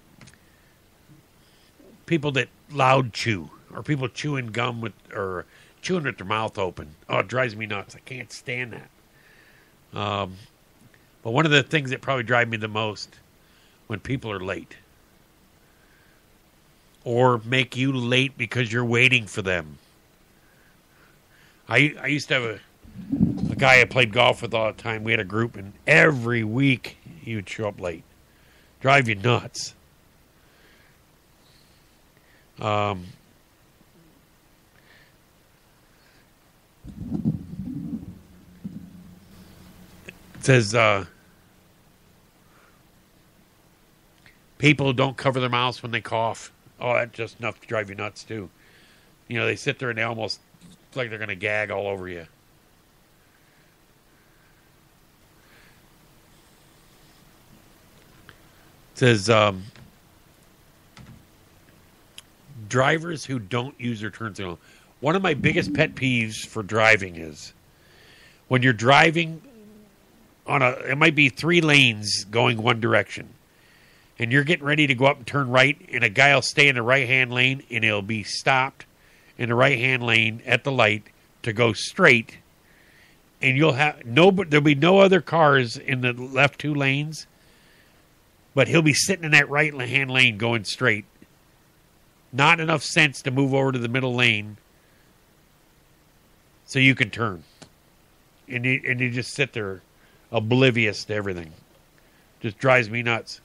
people that loud chew, or people chewing gum with, or chewing with their mouth open. Oh, it drives me nuts. I can't stand that. Um, but one of the things that probably drive me the most, when people are late, or make you late because you're waiting for them. I I used to have a a guy I played golf with all the time. We had a group, and every week he would show up late. Drive you nuts. Um, it says uh, people don't cover their mouths when they cough. Oh, that's just enough to drive you nuts, too. You know, they sit there and they almost it's like they're going to gag all over you. It says, um, drivers who don't use their turn signal. One of my biggest pet peeves for driving is when you're driving on a, it might be three lanes going one direction, and you're getting ready to go up and turn right, and a guy will stay in the right-hand lane, and he'll be stopped in the right-hand lane at the light to go straight, and you'll have no, there'll be no other cars in the left two lanes, but he'll be sitting in that right-hand lane going straight. Not enough sense to move over to the middle lane so you can turn. And you, and you just sit there oblivious to everything. Just drives me nuts.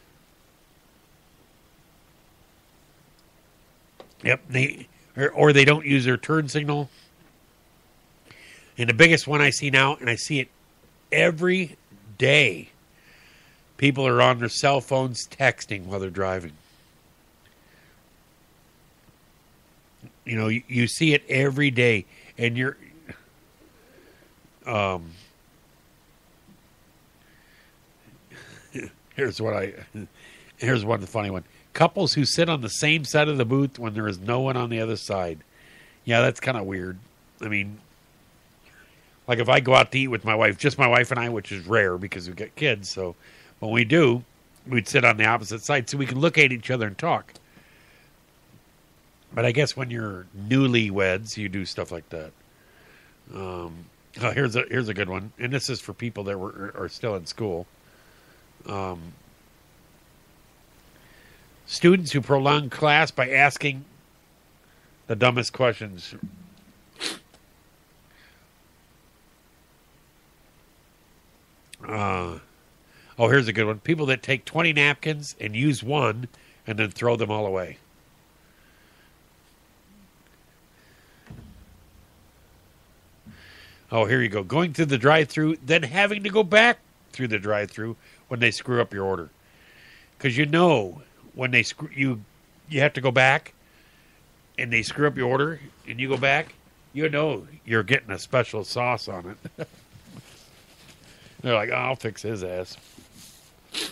Yep, they or, or they don't use their turn signal. And the biggest one I see now, and I see it every day, people are on their cell phones texting while they're driving. You know, you, you see it every day, and you're, um, here's what I, here's one funny one. Couples who sit on the same side of the booth when there is no one on the other side. Yeah, that's kind of weird. I mean, like if I go out to eat with my wife, just my wife and I, which is rare because we've got kids, so when we do, we'd sit on the opposite side so we can look at each other and talk. But I guess when you're newlyweds, you do stuff like that. Um, oh, here's a here's a good one, and this is for people that were are still in school. Um, students who prolong class by asking the dumbest questions. Uh, oh, here's a good one. People that take twenty napkins and use one and then throw them all away. Oh, here you go. Going through the drive-thru, then having to go back through the drive-thru when they screw up your order. Because you know when they screw you, you have to go back, and they screw up your order, and you go back, you know you're getting a special sauce on it. They're like, oh, I'll fix his ass. It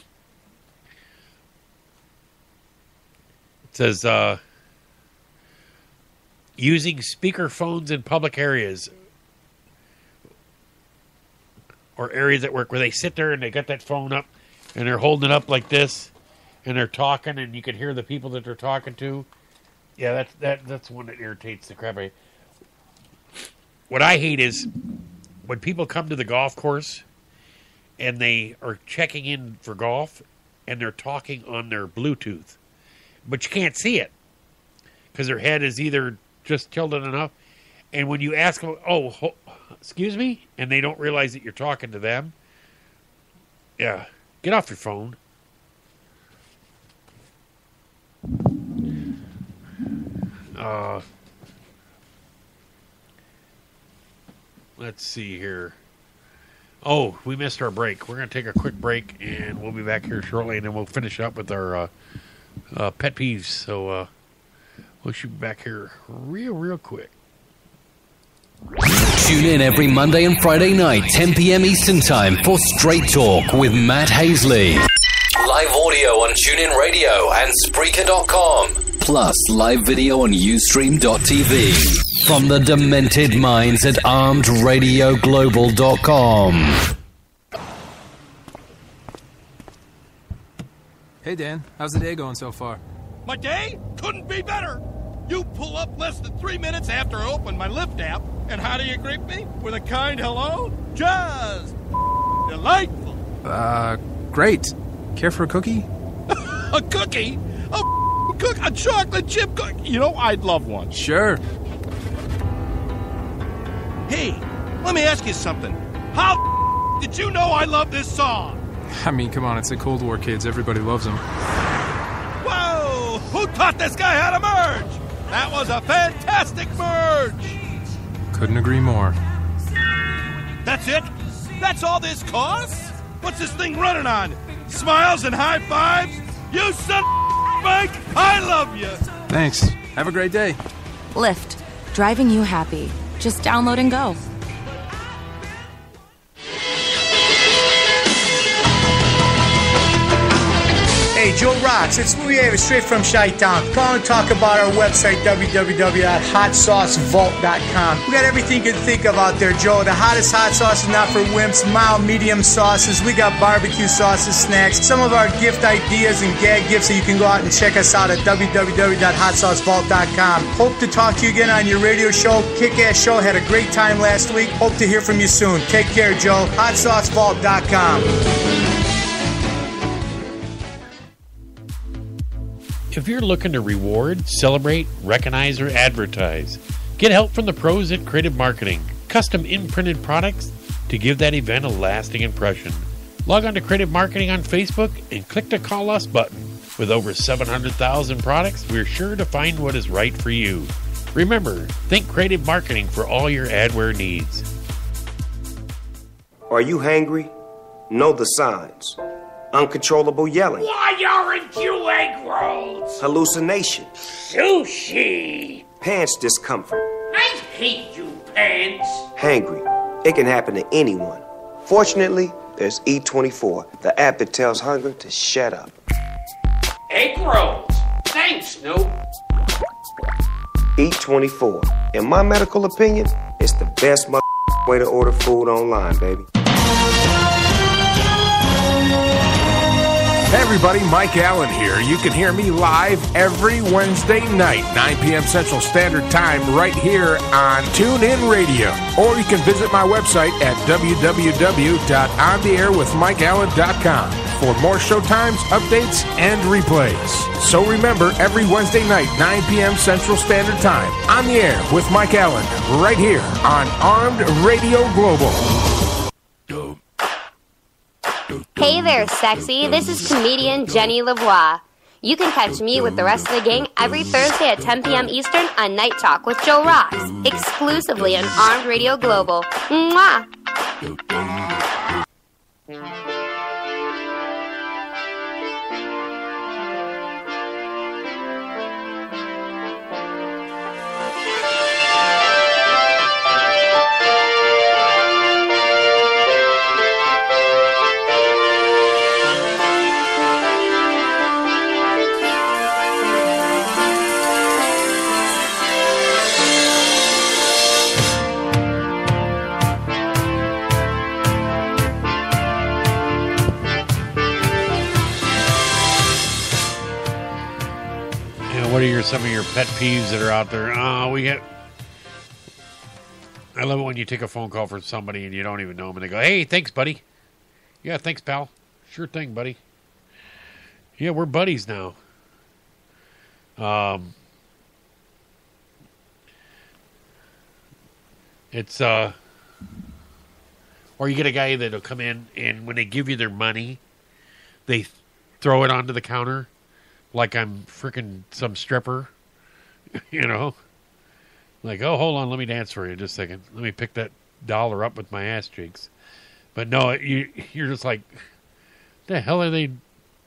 says, uh, using speaker phones in public areas. or areas at work where they sit there and they got that phone up and they're holding it up like this and they're talking and you can hear the people that they're talking to. Yeah, that's that that's one that irritates the crap out of me. What I hate is when people come to the golf course and they are checking in for golf and they're talking on their Bluetooth, but you can't see it because their head is either just tilted enough. And when you ask them, oh, ho- excuse me, and they don't realize that you're talking to them, yeah, get off your phone. Uh, let's see here. Oh, we missed our break. We're going to take a quick break, and we'll be back here shortly, and then we'll finish up with our uh, uh, pet peeves. So uh, we'll shoot back here real, real quick. Tune in every Monday and Friday night, ten p.m. Eastern Time, for Straight Talk with Matt Hasley. Live audio on TuneIn Radio and Spreaker dot com. Plus, live video on Ustream dot t v. From the demented minds at armed radio global dot com. Hey, Dan. How's the day going so far? My day couldn't be better. You pull up less than three minutes after I open my Lyft app, and how do you greet me? With a kind hello? Just delightful. Uh, great. Care for a cookie? A cookie? A cook? A chocolate chip cookie? You know, I'd love one. Sure. Hey, let me ask you something. How did you know I love this song? I mean, come on, it's the Cold War, kids. Everybody loves them. Whoa! Who taught this guy how to merge? That was a fantastic merge! Couldn't agree more. That's it? That's all this costs? What's this thing running on? Smiles and high fives? You son of Mike, I love you! Thanks. Have a great day. Lyft, driving you happy. Just download and go. Hey, Joe Rocks. It's Louis Avis, straight from Chi-Town. Call and talk about our website, w w w dot hot sauce vault dot com. We got everything you can think of out there, Joe. The hottest hot sauces, not for wimps, mild, medium sauces. We got barbecue sauces, snacks, some of our gift ideas and gag gifts, so you can go out and check us out at w w w dot hot sauce vault dot com. Hope to talk to you again on your radio show. Kick-ass show. Had a great time last week. Hope to hear from you soon. Take care, Joe. hot sauce vault dot com. If you're looking to reward, celebrate, recognize, or advertise, get help from the pros at Creative Marketing. Custom imprinted products to give that event a lasting impression. Log on to Creative Marketing on Facebook and click the Call Us button. With over seven hundred thousand products, we're sure to find what is right for you. Remember, think Creative Marketing for all your adware needs. Are you hangry? Know the signs. Uncontrollable yelling. Why aren't you egg rolls? Hallucination. Sushi. Pants discomfort. I hate you, pants. Hangry. It can happen to anyone. Fortunately, there's E twenty-four, the app that tells hunger to shut up. Egg rolls. Thanks, Snoop. E twenty-four. In my medical opinion, it's the best mother way to order food online, baby. Hey everybody, Mike Allen here. You can hear me live every Wednesday night, nine p.m. Central Standard Time, right here on TuneIn Radio. Or you can visit my website at w w w dot on the air with mike allen dot com for more showtimes, updates, and replays. So remember, every Wednesday night, nine p.m. Central Standard Time, on the air with Mike Allen, right here on Armed Radio Global. Hey there, sexy. This is comedian Jenny Lavoie. You can catch me with the rest of the gang every Thursday at ten p.m. Eastern on Night Talk with Joe Rocks, exclusively on Armed Radio Global. Mwah! What are your some of your pet peeves that are out there? Oh, we get. I love it when you take a phone call from somebody and you don't even know them, and they go, "Hey, thanks, buddy." Yeah, thanks, pal. Sure thing, buddy. Yeah, we're buddies now. Um, it's uh, or you get a guy that'll come in and when they give you their money, they th- throw it onto the counter like I'm freaking some stripper, you know. Like, oh, hold on, let me dance for you just a second. Let me pick that dollar up with my ass cheeks. But no, you you're just like, the hell are they?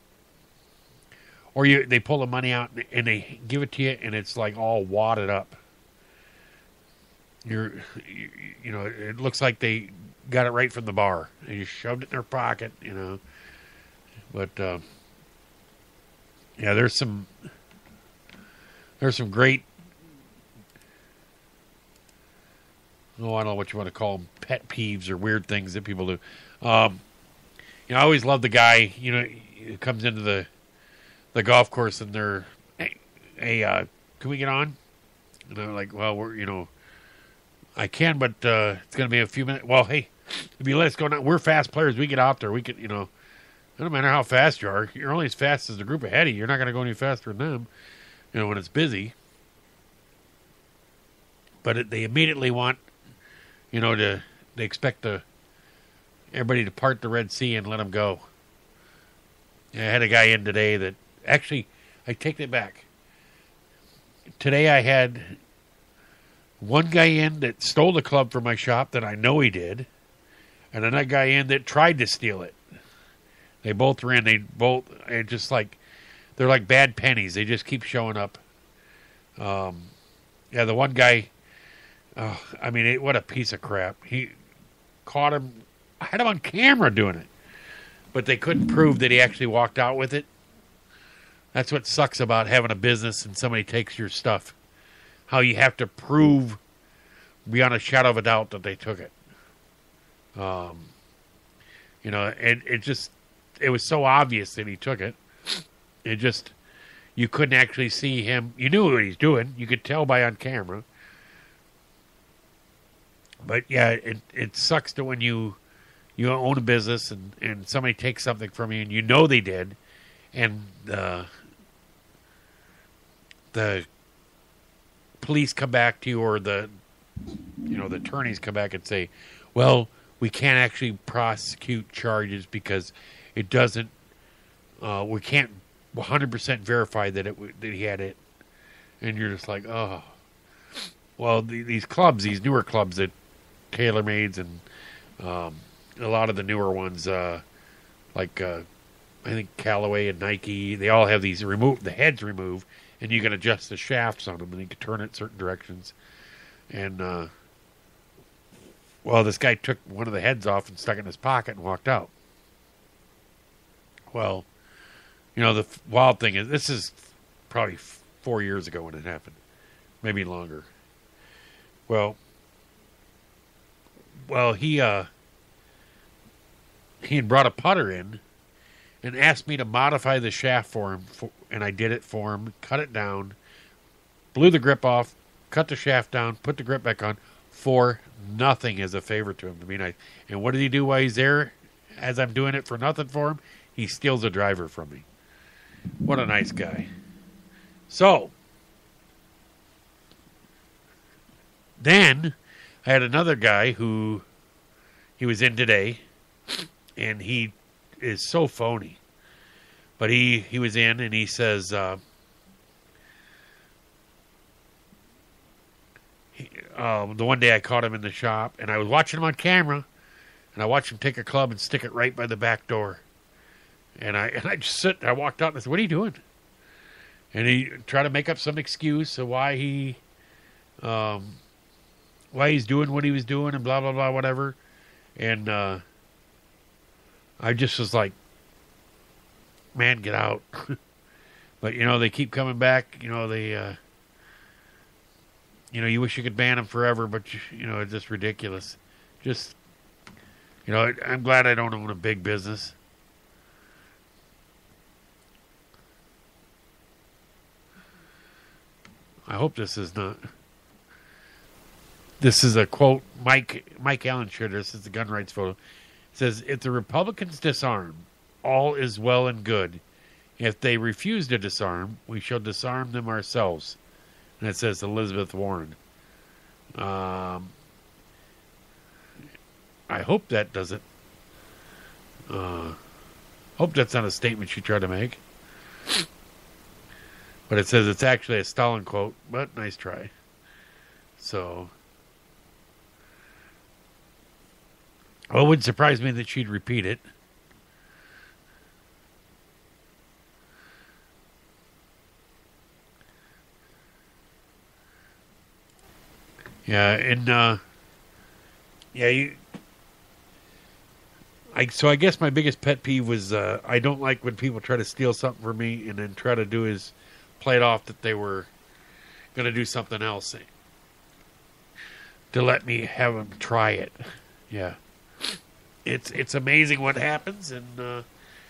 Or you they pull the money out and they give it to you, and it's like all wadded up. You're, you, you know, it looks like they got it right from the bar. They just shoved it in their pocket, you know. But uh, yeah, there's some there's some great. Oh, I don't know what you want to call them, pet peeves or weird things that people do. Um, you know, I always love the guy, you know, who comes into the the golf course and they're, hey, hey uh, can we get on? And they're like, well, we're, you know, I can, but uh, it's going to be a few minutes. Well, hey, if you let us go now, we're fast players. We get out there. We can, you know, it doesn't matter how fast you are. You're only as fast as the group ahead of you. You're not going to go any faster than them, you know, when it's busy. But it, they immediately want, you know, to they expect the everybody to part the Red Sea and let them go. I had a guy in today that actually, I take that back. Today I had one guy in that stole the club from my shop that I know he did, and another guy in that tried to steal it. They both ran. They both, and just like, they're like bad pennies. They just keep showing up. Um, yeah, the one guy. Oh, I mean, it, what a piece of crap. He caught him. I had him on camera doing it. But they couldn't prove that he actually walked out with it. That's what sucks about having a business and somebody takes your stuff. How you have to prove beyond a shadow of a doubt that they took it. Um, you know, it, it just, it was so obvious that he took it. It just, you couldn't actually see him. You knew what he's doing. You could tell by on camera. But yeah, it it sucks to when you you own a business and, and somebody takes something from you and you know they did, and the the police come back to you or the you know the attorneys come back and say, well, we can't actually prosecute charges because it doesn't. Uh, we can't one hundred percent verify that it that he had it, and you're just like, oh, well, the, these clubs, these newer clubs that. TaylorMades and um, a lot of the newer ones, uh, like uh, I think Callaway and Nike, they all have these remove the heads removed, and you can adjust the shafts on them, and you can turn it certain directions. And uh, well, this guy took one of the heads off and stuck it in his pocket and walked out. Well, you know the f- wild thing is this is probably f- four years ago when it happened, maybe longer. Well. Well, he uh, he had brought a putter in and asked me to modify the shaft for him, for, and I did it for him, cut it down, blew the grip off, cut the shaft down, put the grip back on, for nothing as a favor to him. I mean, I and what did he do while he's there? As I'm doing it for nothing for him, he steals a driver from me. What a nice guy. So, then... I had another guy who he was in today, and he is so phony. But he, he was in, and he says, uh, he, uh, the one day I caught him in the shop, and I was watching him on camera, and I watched him take a club and stick it right by the back door. And I and I just sit there, I walked out and I said, what are you doing? And he tried to make up some excuse of why he... Um, why he's doing what he was doing and blah, blah, blah, whatever. And uh, I just was like, man, get out. But, you know, they keep coming back. You know, they, uh, you know, you wish you could ban them forever, but, you know, it's just ridiculous. Just, you know, I'm glad I don't own a big business. I hope this is not. This is a quote. Mike Mike Allen shared this. It's a gun rights photo. It says, if the Republicans disarm, all is well and good. If they refuse to disarm, we shall disarm them ourselves. And it says Elizabeth Warren. Um, I hope that doesn't. Uh, hope that's not a statement she tried to make. But it says it's actually a Stalin quote, but nice try. So, well, it wouldn't surprise me that she'd repeat it. Yeah, and, uh, yeah, you, I, so I guess my biggest pet peeve was, uh, I don't like when people try to steal something from me and then try to do is play it off that they were going to do something else to let me have them try it. Yeah. It's, it's amazing what happens, and, uh,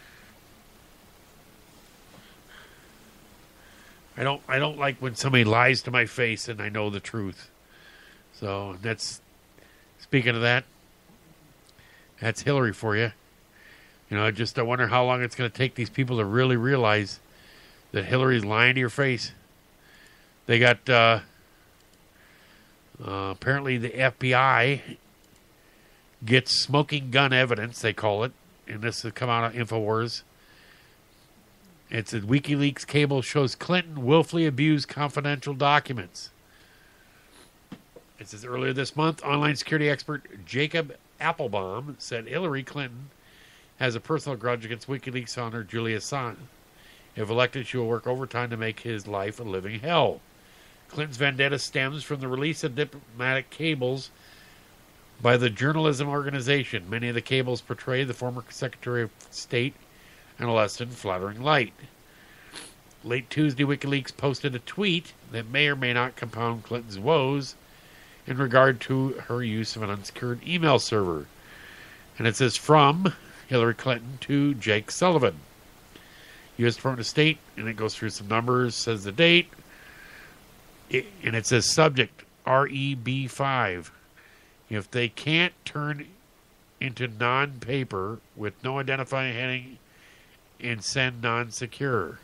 I don't, I don't like when somebody lies to my face and I know the truth. So that's, speaking of that, that's Hillary for you. You know, I just I wonder how long it's going to take these people to really realize that Hillary's lying to your face. They got, uh, uh, apparently the F B I gets smoking gun evidence, they call it, and this has come out of InfoWars. It's a WikiLeaks cable shows Clinton willfully abused confidential documents. It says earlier this month, online security expert Jacob Applebaum said Hillary Clinton has a personal grudge against WikiLeaks founder Julia Assange. If elected, she will work overtime to make his life a living hell. Clinton's vendetta stems from the release of diplomatic cables by the journalism organization. Many of the cables portray the former Secretary of State in a less than flattering light. Late Tuesday, WikiLeaks posted a tweet that may or may not compound Clinton's woes in regard to her use of an unsecured email server. And it says, from Hillary Clinton to Jake Sullivan, U S Department of State, and it goes through some numbers, says the date, it, and it says subject, R E B five. If they can't turn into non-paper with no identifying heading and send non-secure.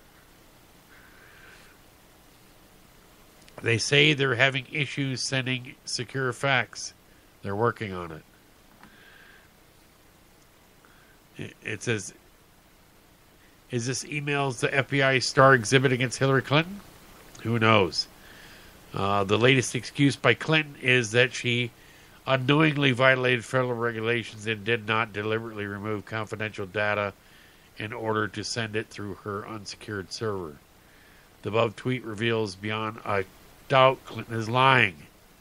They say they're having issues sending secure fax. They're working on it. It, it says, is this emails the F B I star exhibit against Hillary Clinton? Who knows? Uh, the latest excuse by Clinton is that she unknowingly violated federal regulations and did not deliberately remove confidential data in order to send it through her unsecured server. The above tweet reveals beyond a doubt Clinton is lying.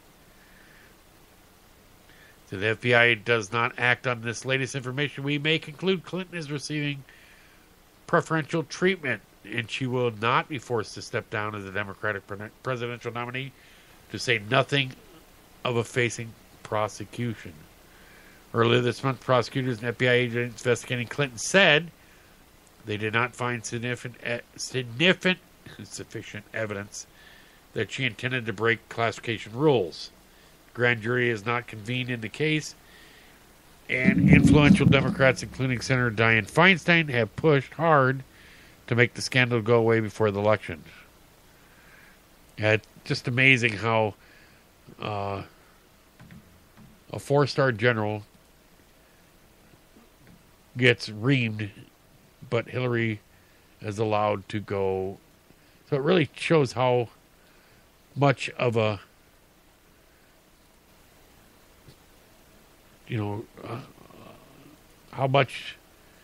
So the F B I does not act on this latest information, we may conclude Clinton is receiving preferential treatment, and she will not be forced to step down as a Democratic presidential nominee, to say nothing of a facing prosecution. Earlier this month, prosecutors and F B I agents investigating Clinton said they did not find significant, significant sufficient evidence that she intended to break classification rules. The grand jury is not convened in the case, and influential Democrats, including Senator Dianne Feinstein, have pushed hard to make the scandal go away before the election. Yeah, it's just amazing how uh, a four-star general gets reamed, but Hillary is allowed to go. So it really shows how much of a, you know, uh, how much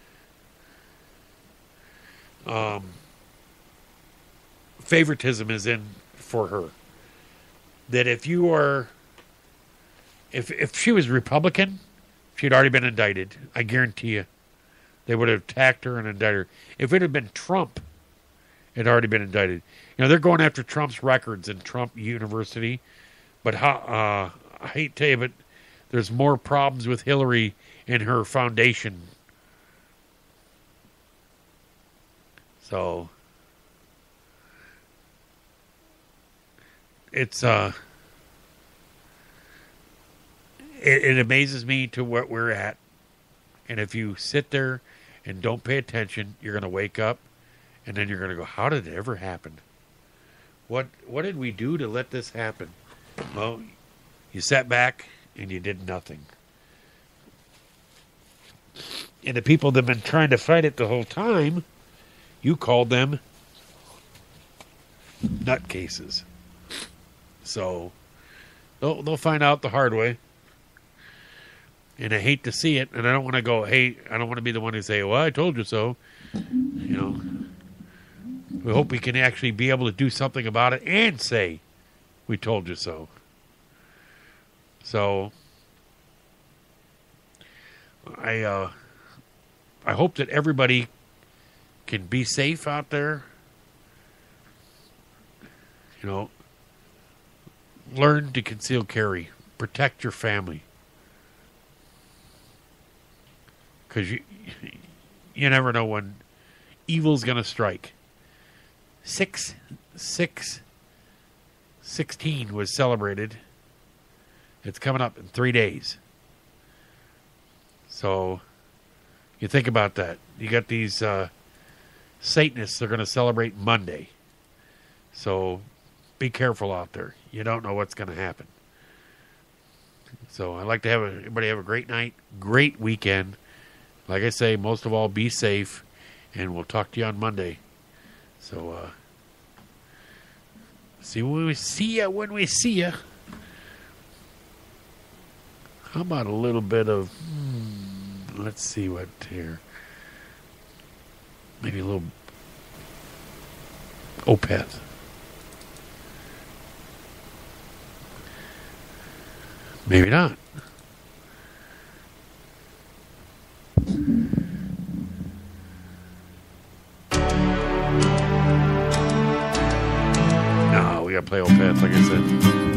um, favoritism is in for her. That if you are, if if she was Republican, she'd already been indicted. I guarantee you, they would have attacked her and indicted her. If it had been Trump, it had already been indicted. You know, they're going after Trump's records in Trump University, but how, uh, I hate to tell you, but there's more problems with Hillary and her foundation. So, it's uh, it, it amazes me to what we're at. And if you sit there and don't pay attention, you're going to wake up, and then you're going to go, how did it ever happen? What what did we do to let this happen? Well, you sat back and you did nothing. And the people that have been trying to fight it the whole time, you called them nutcases. So they'll, they'll find out the hard way. And I hate to see it, and I don't want to go, hey, I don't want to be the one who say, well, I told you so. You know, we hope we can actually be able to do something about it and say, we told you so. So, I, uh, I hope that everybody can be safe out there. You know, learn to conceal carry. Protect your family. Because you, you never know when evil's going to strike. Six, six, sixteen was celebrated. It's coming up in three days. So, you think about that. You got these uh, Satanists, they're going to celebrate Monday. So, be careful out there. You don't know what's going to happen. So, I'd like to have a, everybody have a great night, great weekend. Like I say, most of all, be safe, and we'll talk to you on Monday. So, uh, see when we see ya when we see ya. How about a little bit of, hmm, let's see what here. Maybe a little Opeth. Maybe not. No, we gotta play Opeth, like I said.